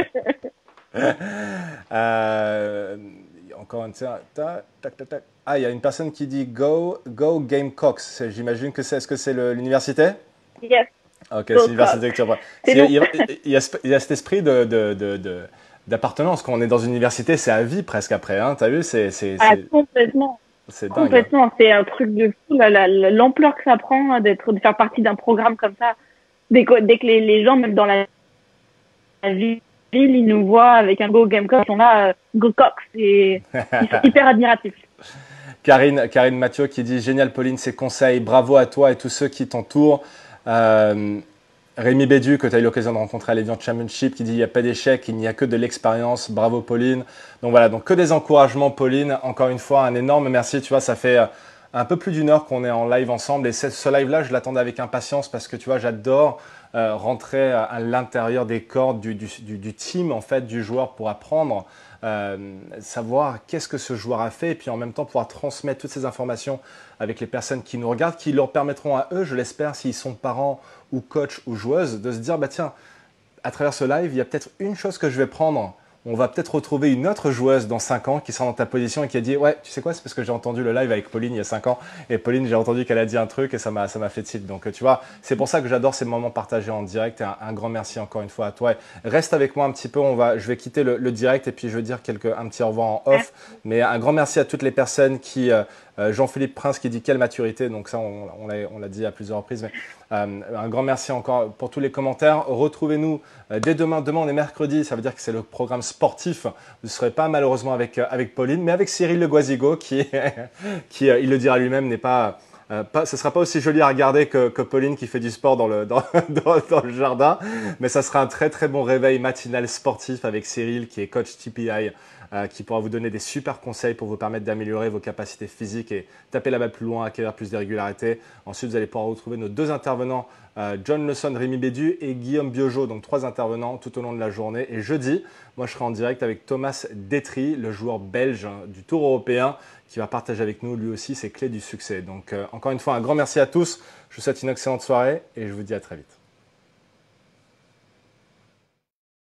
euh, encore un tiens. Tac tac tac tac. Ah, il y a une personne qui dit Go, go Gamecocks. J'imagine que c'est. Est-ce que c'est l'université? Yes. Ok, c'est l'université que tu apprends. Il y, a, il, y a, il, y a, il y a cet esprit de, de, de, de, d'appartenance. Quand on est dans une université, c'est à vie presque après. Hein. Tu as vu? C'est ah, complètement. C'est dingue. Complètement. Hein. C'est un truc de fou. L'ampleur que ça prend d'être, de faire partie d'un programme comme ça. Dès que, dès que les, les gens, même dans la, la ville, ils nous voient avec un Go Gamecocks, ils sont là, euh, Go Cox. Et ils sont hyper admiratifs. Karine, Karine Mathieu qui dit génial Pauline, ses conseils, bravo à toi et tous ceux qui t'entourent. Euh, Rémi Bédu, que tu as eu l'occasion de rencontrer à l'Evian Championship, qui dit il n'y a pas d'échec, il n'y a que de l'expérience. Bravo Pauline. Donc voilà, donc que des encouragements Pauline. Encore une fois, un énorme merci. Tu vois, ça fait un peu plus d'une heure qu'on est en live ensemble et ce live-là, je l'attendais avec impatience parce que tu vois, j'adore euh, rentrer à l'intérieur des cordes du, du, du, du team en fait, du joueur pour apprendre. Euh, savoir qu'est-ce que ce joueur a fait et puis en même temps pouvoir transmettre toutes ces informations avec les personnes qui nous regardent, qui leur permettront à eux, je l'espère, s'ils sont parents ou coachs ou joueuses, de se dire, bah tiens, à travers ce live, il y a peut-être une chose que je vais prendre on va peut-être retrouver une autre joueuse dans cinq ans qui sera dans ta position et qui a dit « Ouais, tu sais quoi, c'est parce que j'ai entendu le live avec Pauline il y a cinq ans et Pauline, j'ai entendu qu'elle a dit un truc et ça m'a ça m'a fait tilt. » Donc tu vois, c'est pour ça que j'adore ces moments partagés en direct et un, un grand merci encore une fois à toi. Et reste avec moi un petit peu, on va, je vais quitter le, le direct et puis je vais dire quelques, un petit au revoir en off. Mais un grand merci à toutes les personnes qui… Euh, Euh, Jean-Philippe Prince qui dit quelle maturité, donc ça on, on l'a dit à plusieurs reprises, mais euh, un grand merci encore pour tous les commentaires. Retrouvez-nous euh, dès demain, demain on est mercredi, ça veut dire que c'est le programme sportif, vous ne serez pas malheureusement avec, euh, avec Pauline, mais avec Cyril Le Goisigo qui, qui euh, il le dira lui-même, n'est pas… Euh, pas, ce ne sera pas aussi joli à regarder que, que Pauline qui fait du sport dans le, dans, dans, dans le jardin, mais ça sera un très très bon réveil matinal sportif avec Cyril qui est coach T P I, euh, qui pourra vous donner des super conseils pour vous permettre d'améliorer vos capacités physiques et taper la balle plus loin, acquérir plus de régularité. Ensuite, vous allez pouvoir retrouver nos deux intervenants, euh, John Lawson, Rémi Bédu et Guillaume Biojo, donc trois intervenants tout au long de la journée. Et jeudi, moi je serai en direct avec Thomas Detry, le joueur belge du Tour européen, qui va partager avec nous lui aussi ses clés du succès. Donc euh, encore une fois, un grand merci à tous. Je vous souhaite une excellente soirée et je vous dis à très vite.